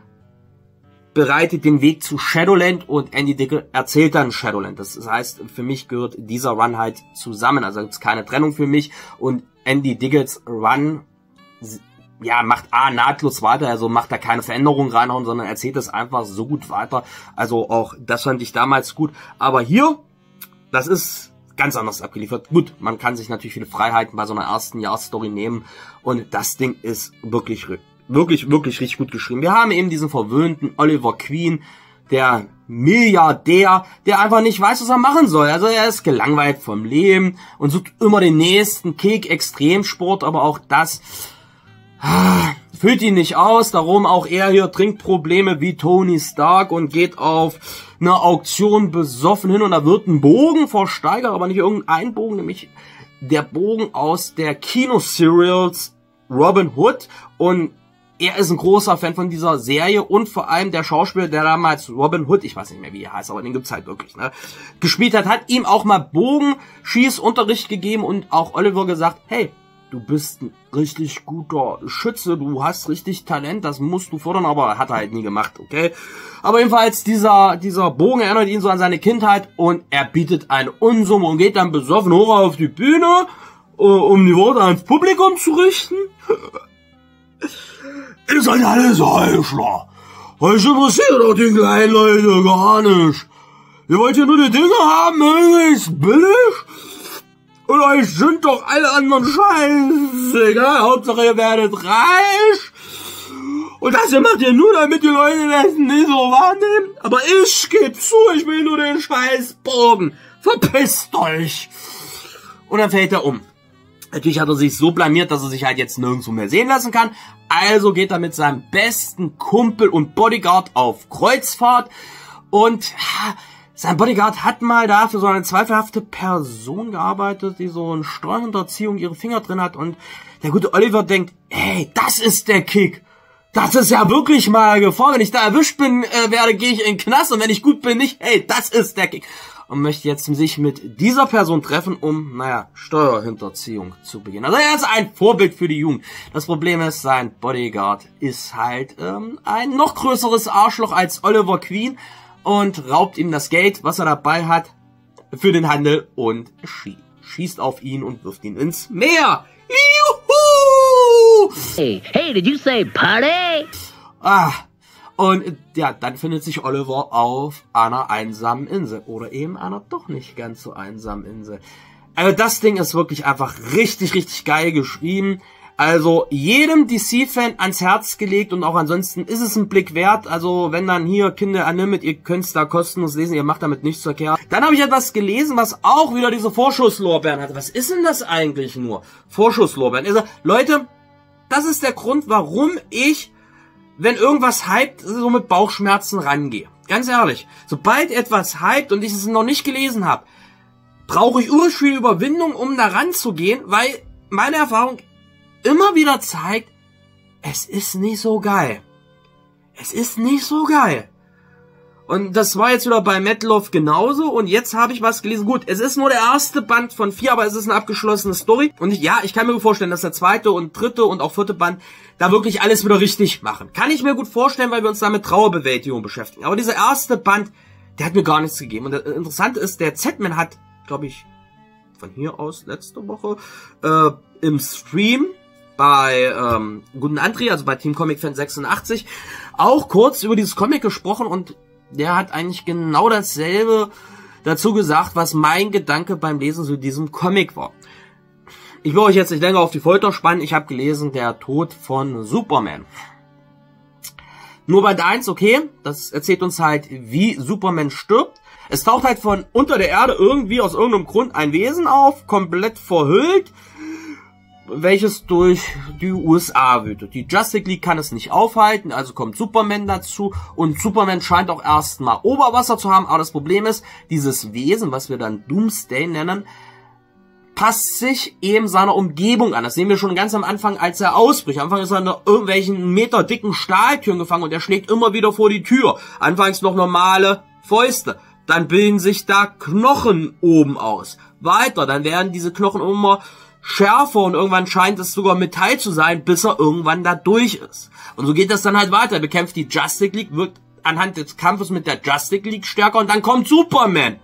bereitet den Weg zu Shadowland und Andy Diggle erzählt dann Shadowland. Das heißt, für mich gehört dieser Run halt zusammen. Also gibt es keine Trennung für mich. Und Andy Diggles Run, ja, macht A, nahtlos weiter. Also macht da keine Veränderungen reinhauen, sondern erzählt es einfach so gut weiter. Also auch das fand ich damals gut. Aber hier, das ist ganz anders abgeliefert. Gut, man kann sich natürlich viele Freiheiten bei so einer ersten Jahresstory nehmen. Und das Ding ist wirklich Wirklich, wirklich richtig gut geschrieben. Wir haben eben diesen verwöhnten Oliver Queen, der Milliardär, der einfach nicht weiß, was er machen soll. Also er ist gelangweilt vom Leben und sucht immer den nächsten Kick, Extremsport, aber auch das ah, füllt ihn nicht aus. Darum auch er hier Trinkprobleme wie Tony Stark und geht auf eine Auktion besoffen hin und da wird ein Bogen versteigert, aber nicht irgendein Bogen, nämlich der Bogen aus der Kino-Serials Robin Hood und er ist ein großer Fan von dieser Serie und vor allem der Schauspieler, der damals Robin Hood, ich weiß nicht mehr wie er heißt, aber den gibt's halt wirklich, ne, gespielt hat, hat ihm auch mal Bogenschießunterricht gegeben und auch Oliver gesagt, hey, du bist ein richtig guter Schütze, du hast richtig Talent, das musst du fördern, aber hat er halt nie gemacht, okay? Aber jedenfalls, dieser, dieser Bogen erinnert ihn so an seine Kindheit und er bietet eine Unsumme und geht dann besoffen hoch auf die Bühne, um die Worte ans Publikum zu richten. Ihr seid alles Heuchler. Euch interessiert doch die kleinen Leute gar nicht. Ihr wollt ja nur die Dinge haben, möglichst billig. Und euch sind doch alle anderen scheißegal. Hauptsache ihr werdet reich. Und das macht ihr nur, damit die Leute das nicht so wahrnehmen. Aber ich gebe zu, ich will nur den scheiß Bogen. Verpisst euch. Und dann fällt er um. Natürlich hat er sich so blamiert, dass er sich halt jetzt nirgendwo mehr sehen lassen kann. Also geht er mit seinem besten Kumpel und Bodyguard auf Kreuzfahrt. Und ja, sein Bodyguard hat mal da für so eine zweifelhafte Person gearbeitet, die so eine Steuerhinterziehung ihre Finger drin hat. Und der gute Oliver denkt, hey, das ist der Kick. Das ist ja wirklich mal Gefahr. Wenn ich da erwischt bin, äh, werde, gehe ich in den Knast. Und wenn ich gut bin, nicht. Hey, das ist der Kick. Und möchte jetzt sich mit dieser Person treffen, um, naja, Steuerhinterziehung zu begehen. Also er ist ein Vorbild für die Jugend. Das Problem ist, sein Bodyguard ist halt ähm, ein noch größeres Arschloch als Oliver Queen und raubt ihm das Geld, was er dabei hat, für den Handel und schie schießt auf ihn und wirft ihn ins Meer. Juhu! Hey, hey, did you say party? Ah, und ja, dann findet sich Oliver auf einer einsamen Insel. Oder eben einer doch nicht ganz so einsamen Insel. Also das Ding ist wirklich einfach richtig, richtig geil geschrieben. Also jedem D C-Fan ans Herz gelegt und auch ansonsten ist es ein Blick wert. Also wenn dann hier Kinder Unlimited, ihr könnt es da kostenlos lesen, ihr macht damit nichts verkehrt. Dann habe ich etwas gelesen, was auch wieder diese Vorschusslorbeeren hatte. Was ist denn das eigentlich nur? Vorschusslorbeeren. Also Leute, das ist der Grund, warum ich, wenn irgendwas hypt, so mit Bauchschmerzen rangehe. Ganz ehrlich, sobald etwas hypt und ich es noch nicht gelesen habe, brauche ich urisch viel Überwindung, um da ranzugehen, weil meine Erfahrung immer wieder zeigt, es ist nicht so geil. Es ist nicht so geil. Und das war jetzt wieder bei Metalov genauso. Und jetzt habe ich was gelesen. Gut, es ist nur der erste Band von vier, aber es ist eine abgeschlossene Story. Und ich, ja, ich kann mir gut vorstellen, dass der zweite und dritte und auch vierte Band da wirklich alles wieder richtig machen. Kann ich mir gut vorstellen, weil wir uns da mit Trauerbewältigung beschäftigen. Aber dieser erste Band, der hat mir gar nichts gegeben. Und das Interessante ist, der Z-Man hat, glaube ich, von hier aus letzte Woche äh, im Stream bei ähm, Guten André, also bei Team Comic Fan sechsundachtzig, auch kurz über dieses Comic gesprochen und der hat eigentlich genau dasselbe dazu gesagt, was mein Gedanke beim Lesen zu diesem Comic war. Ich will euch jetzt nicht länger auf die Folter spannen. Ich habe gelesen, der Tod von Superman. Nur Band eins, okay, das erzählt uns halt, wie Superman stirbt. Es taucht halt von unter der Erde irgendwie aus irgendeinem Grund ein Wesen auf, komplett verhüllt, welches durch die U S A wütet. Die Justice League kann es nicht aufhalten, also kommt Superman dazu und Superman scheint auch erstmal Oberwasser zu haben, aber das Problem ist, dieses Wesen, was wir dann Doomsday nennen, passt sich eben seiner Umgebung an. Das sehen wir schon ganz am Anfang, als er ausbricht. Am Anfang ist er in irgendwelchen meterdicken Stahltüren gefangen und er schlägt immer wieder vor die Tür. Anfangs noch normale Fäuste. Dann bilden sich da Knochen oben aus. Weiter, dann werden diese Knochen immer schärfer und irgendwann scheint es sogar Metall zu sein, bis er irgendwann da durch ist. Und so geht das dann halt weiter. Er bekämpft die Justice League, wird anhand des Kampfes mit der Justice League stärker und dann kommt Superman.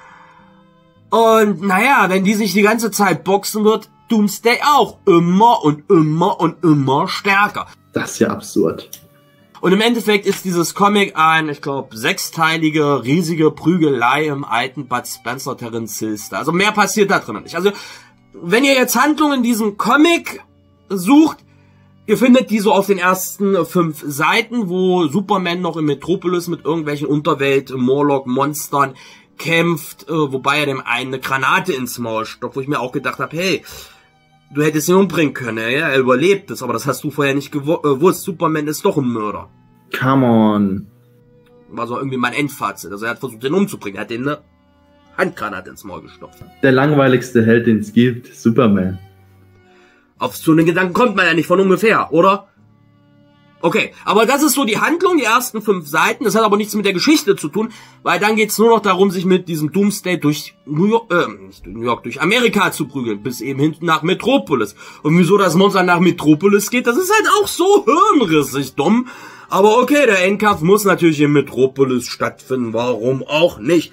Und naja, wenn die sich die ganze Zeit boxen, wird Doomsday auch immer und immer und immer stärker. Das ist ja absurd. Und im Endeffekt ist dieses Comic ein, ich glaube, sechsteilige, riesige Prügelei im alten Bud Spencer Terence Hill. Also mehr passiert da drin nicht. Also, wenn ihr jetzt Handlung in diesem Comic sucht, ihr findet die so auf den ersten fünf Seiten, wo Superman noch in Metropolis mit irgendwelchen Unterwelt-Morlock-Monstern kämpft, äh, wobei er dem einen eine Granate ins Maul stopft, wo ich mir auch gedacht habe, hey, du hättest ihn umbringen können, ja, er überlebt es, aber das hast du vorher nicht gewusst. Superman ist doch ein Mörder. Come on. War so irgendwie mein Endfazit. Also er hat versucht, den umzubringen. Er hat den eine Handgranate ins Maul gestopft. Der langweiligste Held, den es gibt, Superman. Auf so einen Gedanken kommt man ja nicht von ungefähr, oder? Okay, aber das ist so die Handlung, die ersten fünf Seiten. Das hat aber nichts mit der Geschichte zu tun, weil dann geht's nur noch darum, sich mit diesem Doomsday durch New York, äh, nicht durch New York, durch Amerika zu prügeln, bis eben hinten nach Metropolis. Und wieso das Monster nach Metropolis geht, das ist halt auch so hirnrissig dumm. Aber okay, der Endkampf muss natürlich in Metropolis stattfinden, warum auch nicht?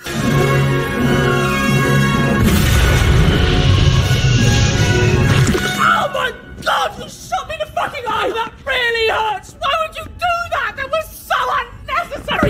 Oh my God, you shot me in the fucking eye! That really hurts! Why would you do that? That was so unnecessary!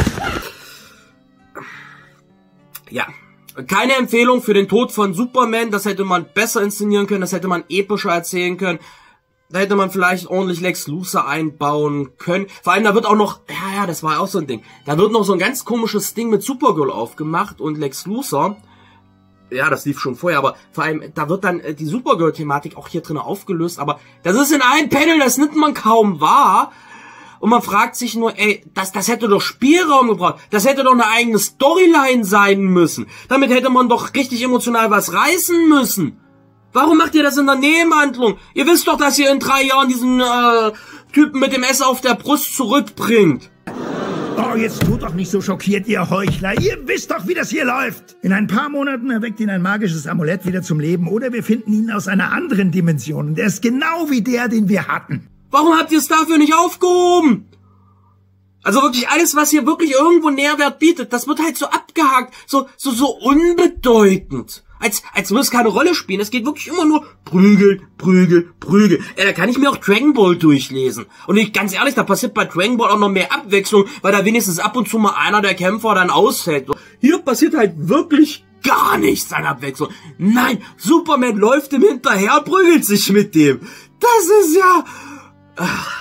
Ja, keine Empfehlung für den Tod von Superman. Das hätte man besser inszenieren können, das hätte man epischer erzählen können. Da hätte man vielleicht ordentlich Lex Luthor einbauen können. Vor allem, da wird auch noch, ja, ja, das war auch so ein Ding. Da wird noch so ein ganz komisches Ding mit Supergirl aufgemacht und Lex Luthor. Ja, das lief schon vorher, aber vor allem, da wird dann die Supergirl-Thematik auch hier drin aufgelöst. Aber das ist in einem Panel, das nimmt man kaum wahr. Und man fragt sich nur, ey, das, das hätte doch Spielraum gebraucht. Das hätte doch eine eigene Storyline sein müssen. Damit hätte man doch richtig emotional was reißen müssen. Warum macht ihr das in der Nebenhandlung? Ihr wisst doch, dass ihr in drei Jahren diesen äh, Typen mit dem S auf der Brust zurückbringt. Oh, jetzt tut doch nicht so schockiert, ihr Heuchler. Ihr wisst doch, wie das hier läuft. In ein paar Monaten erweckt ihn ein magisches Amulett wieder zum Leben oder wir finden ihn aus einer anderen Dimension. Und er ist genau wie der, den wir hatten. Warum habt ihr es dafür nicht aufgehoben? Also wirklich alles, was hier wirklich irgendwo Nährwert bietet, das wird halt so abgehakt, so so so unbedeutend. Als, als würde es keine Rolle spielen. Es geht wirklich immer nur Prügel, Prügel, Prügel. Ey, da kann ich mir auch Dragon Ball durchlesen. Und ich, ganz ehrlich, da passiert bei Dragon Ball auch noch mehr Abwechslung, weil da wenigstens ab und zu mal einer der Kämpfer dann ausfällt. Hier passiert halt wirklich gar nichts an Abwechslung. Nein, Superman läuft ihm hinterher, prügelt sich mit dem. Das ist ja... Ach.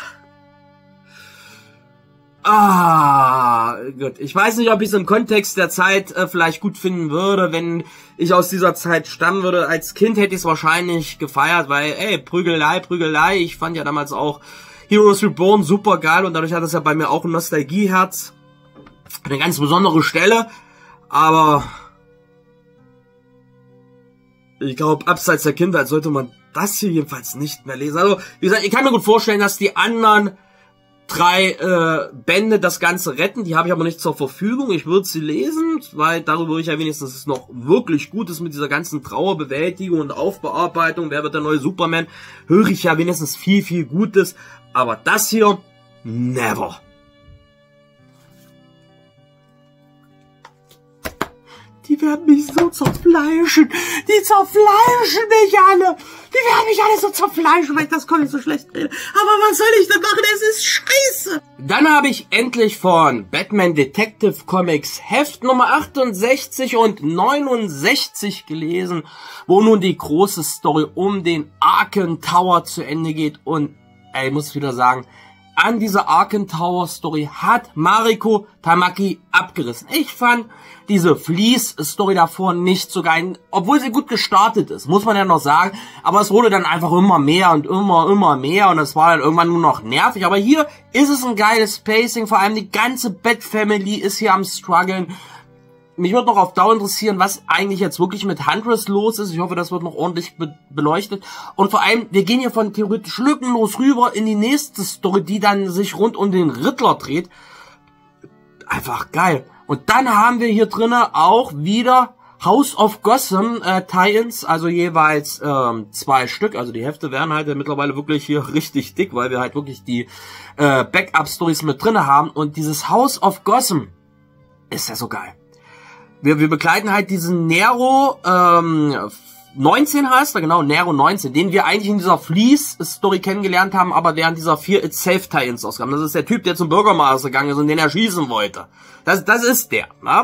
Ah, gut. Ich weiß nicht, ob ich es im Kontext der Zeit äh, vielleicht gut finden würde, wenn ich aus dieser Zeit stammen würde. Als Kind hätte ich es wahrscheinlich gefeiert, weil, ey, Prügelei, Prügelei. Ich fand ja damals auch Heroes Reborn super geil und dadurch hat es ja bei mir auch ein Nostalgieherz. Eine ganz besondere Stelle. Aber ich glaube, abseits der Kindheit sollte man das hier jedenfalls nicht mehr lesen. Also, wie gesagt, ich kann mir gut vorstellen, dass die anderen drei äh, Bände das Ganze retten. Die habe ich aber nicht zur Verfügung. Ich würde sie lesen, weil darüber würde ich ja wenigstens, dass es noch wirklich gut ist mit dieser ganzen Trauerbewältigung und Aufbearbeitung. Wer wird der neue Superman? Höre ich ja wenigstens viel, viel Gutes. Aber das hier, never. Die die werden mich so zerfleischen. Die zerfleischen mich alle. Die werden mich alle so zerfleischen, weil ich das Comic so schlecht rede. Aber was soll ich denn machen? Es ist scheiße. Dann habe ich endlich von Batman Detective Comics Heft Nummer achtundsechzig und neunundsechzig gelesen, wo nun die große Story um den Arkham Tower zu Ende geht. Und ey, ich muss wieder sagen, an dieser Arkham Tower Story hat Mariko Tamaki abgerissen. Ich fand diese Fleece-Story davor nicht so geil, obwohl sie gut gestartet ist, muss man ja noch sagen. Aber es wurde dann einfach immer mehr und immer, immer mehr und es war dann irgendwann nur noch nervig. Aber hier ist es ein geiles Pacing, vor allem die ganze Bat-Family ist hier am struggeln. Mich würde noch auf Dauer interessieren, was eigentlich jetzt wirklich mit Huntress los ist. Ich hoffe, das wird noch ordentlich be beleuchtet. Und vor allem, wir gehen hier von theoretisch lückenlos rüber in die nächste Story, die dann sich rund um den Riddler dreht. Einfach geil. Und dann haben wir hier drinnen auch wieder House of Gotham äh, Tie-Ins, also jeweils ähm, zwei Stück. Also die Hefte werden halt mittlerweile wirklich hier richtig dick, weil wir halt wirklich die äh, Backup-Stories mit drinnen haben. Und dieses House of Gotham ist ja so geil. Wir, wir begleiten halt diesen Nero ähm, neunzehn heißt er, genau, Nero neunzehn, den wir eigentlich in dieser Fleece-Story kennengelernt haben, aber während dieser vier It's Safe Tie-Ins ausgaben. Das ist der Typ, der zum Bürgermeister gegangen ist und den er schießen wollte. Das, das ist der, ne?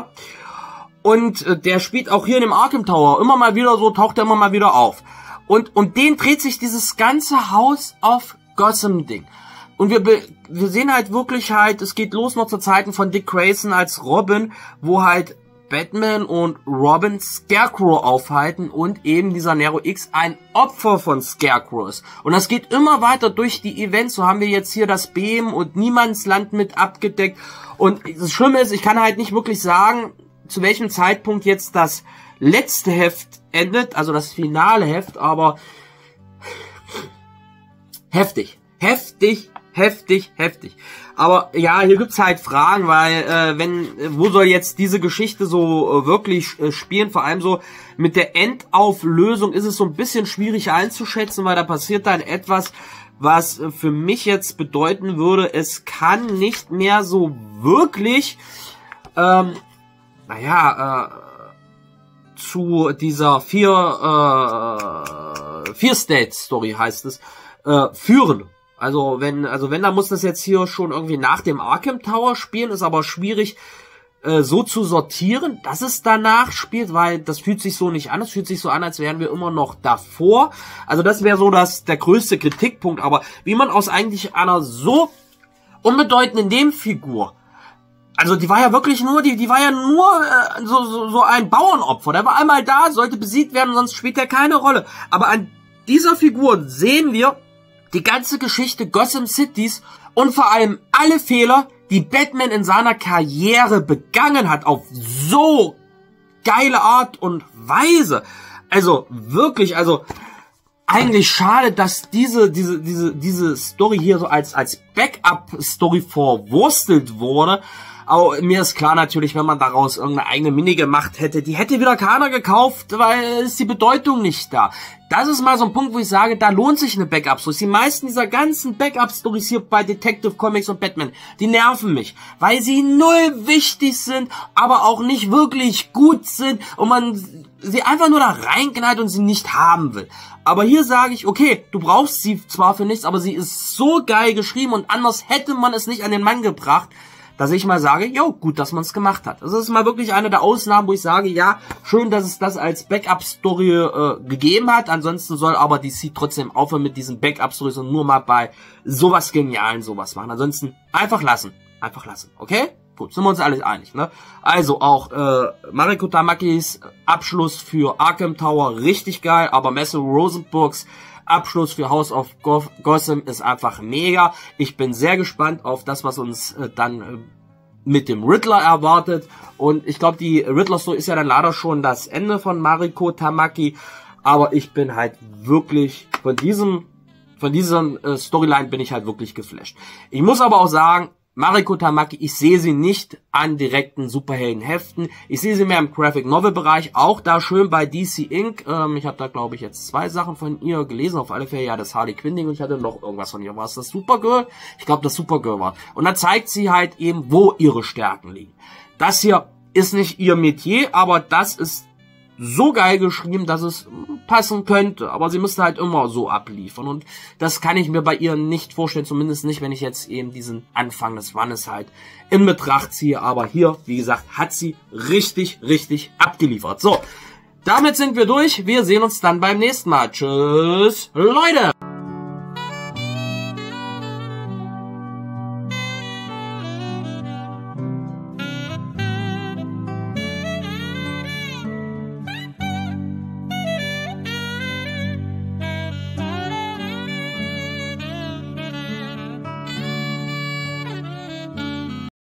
Und äh, der spielt auch hier in dem Arkham Tower immer mal wieder so, taucht er immer mal wieder auf. Und um den dreht sich dieses ganze House of Gotham-Ding. Und wir, wir sehen halt wirklich halt, es geht los noch zu Zeiten von Dick Grayson als Robin, wo halt Batman und Robin Scarecrow aufhalten und eben dieser Nero X ein Opfer von Scarecrow ist. Und das geht immer weiter durch die Events. So haben wir jetzt hier das Beben und Niemandsland mit abgedeckt. Und das Schlimme ist, ich kann halt nicht wirklich sagen, zu welchem Zeitpunkt jetzt das letzte Heft endet, also das finale Heft, aber heftig, heftig, heftig, heftig. Aber ja, hier gibt's halt Fragen, weil äh, wenn, wo soll jetzt diese Geschichte so äh, wirklich äh, spielen? Vor allem so mit der Endauflösung ist es so ein bisschen schwierig einzuschätzen, weil da passiert dann etwas, was äh, für mich jetzt bedeuten würde, es kann nicht mehr so wirklich, ähm, naja, äh, zu dieser vier, äh, vier State Story heißt es, äh, führen. Also wenn, also wenn, dann muss das jetzt hier schon irgendwie nach dem Arkham Tower spielen, ist aber schwierig äh, so zu sortieren, dass es danach spielt, weil das fühlt sich so nicht an, es fühlt sich so an, als wären wir immer noch davor. Also das wäre so das der größte Kritikpunkt, aber wie man aus eigentlich einer so unbedeutenden Nebenfigur, also die war ja wirklich nur, die, die war ja nur äh, so, so, so ein Bauernopfer, der war einmal da, sollte besiegt werden, sonst spielt er keine Rolle. Aber an dieser Figur sehen wir die ganze Geschichte Gotham Citys und vor allem alle Fehler, die Batman in seiner Karriere begangen hat, auf so geile Art und Weise. Also wirklich, also eigentlich schade, dass diese diese diese diese Story hier so als als Backup-Story verwurstelt wurde. Aber mir ist klar natürlich, wenn man daraus irgendeine eigene Mini gemacht hätte, die hätte wieder keiner gekauft, weil ist die Bedeutung nicht da. Das ist mal so ein Punkt, wo ich sage, da lohnt sich eine Backup-Story. Die meisten dieser ganzen Backup-Stories hier bei Detective Comics und Batman, die nerven mich, weil sie null wichtig sind, aber auch nicht wirklich gut sind und man sie einfach nur da reinknallt und sie nicht haben will. Aber hier sage ich, okay, du brauchst sie zwar für nichts, aber sie ist so geil geschrieben und anders hätte man es nicht an den Mann gebracht, dass ich mal sage, jo, gut, dass man es gemacht hat. Das ist mal wirklich eine der Ausnahmen, wo ich sage, ja, schön, dass es das als Backup-Story äh, gegeben hat. Ansonsten soll aber D C trotzdem aufhören mit diesen Backup-Stories und nur mal bei sowas Genialen sowas machen. Ansonsten einfach lassen. Einfach lassen, okay? Gut, sind wir uns alle einig, ne? Also auch äh, Mariko Tamakis Abschluss für Arkham Tower, richtig geil, aber Matthew Rosenbergs Abschluss für House of Gotham ist einfach mega. Ich bin sehr gespannt auf das, was uns äh, dann äh, mit dem Riddler erwartet. Und ich glaube, die Riddler-Story ist ja dann leider schon das Ende von Mariko Tamaki. Aber ich bin halt wirklich von diesem, von dieser äh, Storyline bin ich halt wirklich geflasht. Ich muss aber auch sagen, Mariko Tamaki, ich sehe sie nicht an direkten Superheldenheften. Ich sehe sie mehr im Graphic-Novel-Bereich, auch da schön bei D C Incorporated. Ähm, ich habe da, glaube ich, jetzt zwei Sachen von ihr gelesen. Auf alle Fälle ja das Harley Quinn-Ding und ich hatte noch irgendwas von ihr. War es das Supergirl? Ich glaube, das Supergirl war. Und da zeigt sie halt eben, wo ihre Stärken liegen. Das hier ist nicht ihr Metier, aber das ist so geil geschrieben, dass es passen könnte. Aber sie müsste halt immer so abliefern. Und das kann ich mir bei ihr nicht vorstellen. Zumindest nicht, wenn ich jetzt eben diesen Anfang des Mannes halt in Betracht ziehe. Aber hier, wie gesagt, hat sie richtig, richtig abgeliefert. So, damit sind wir durch. Wir sehen uns dann beim nächsten Mal. Tschüss, Leute!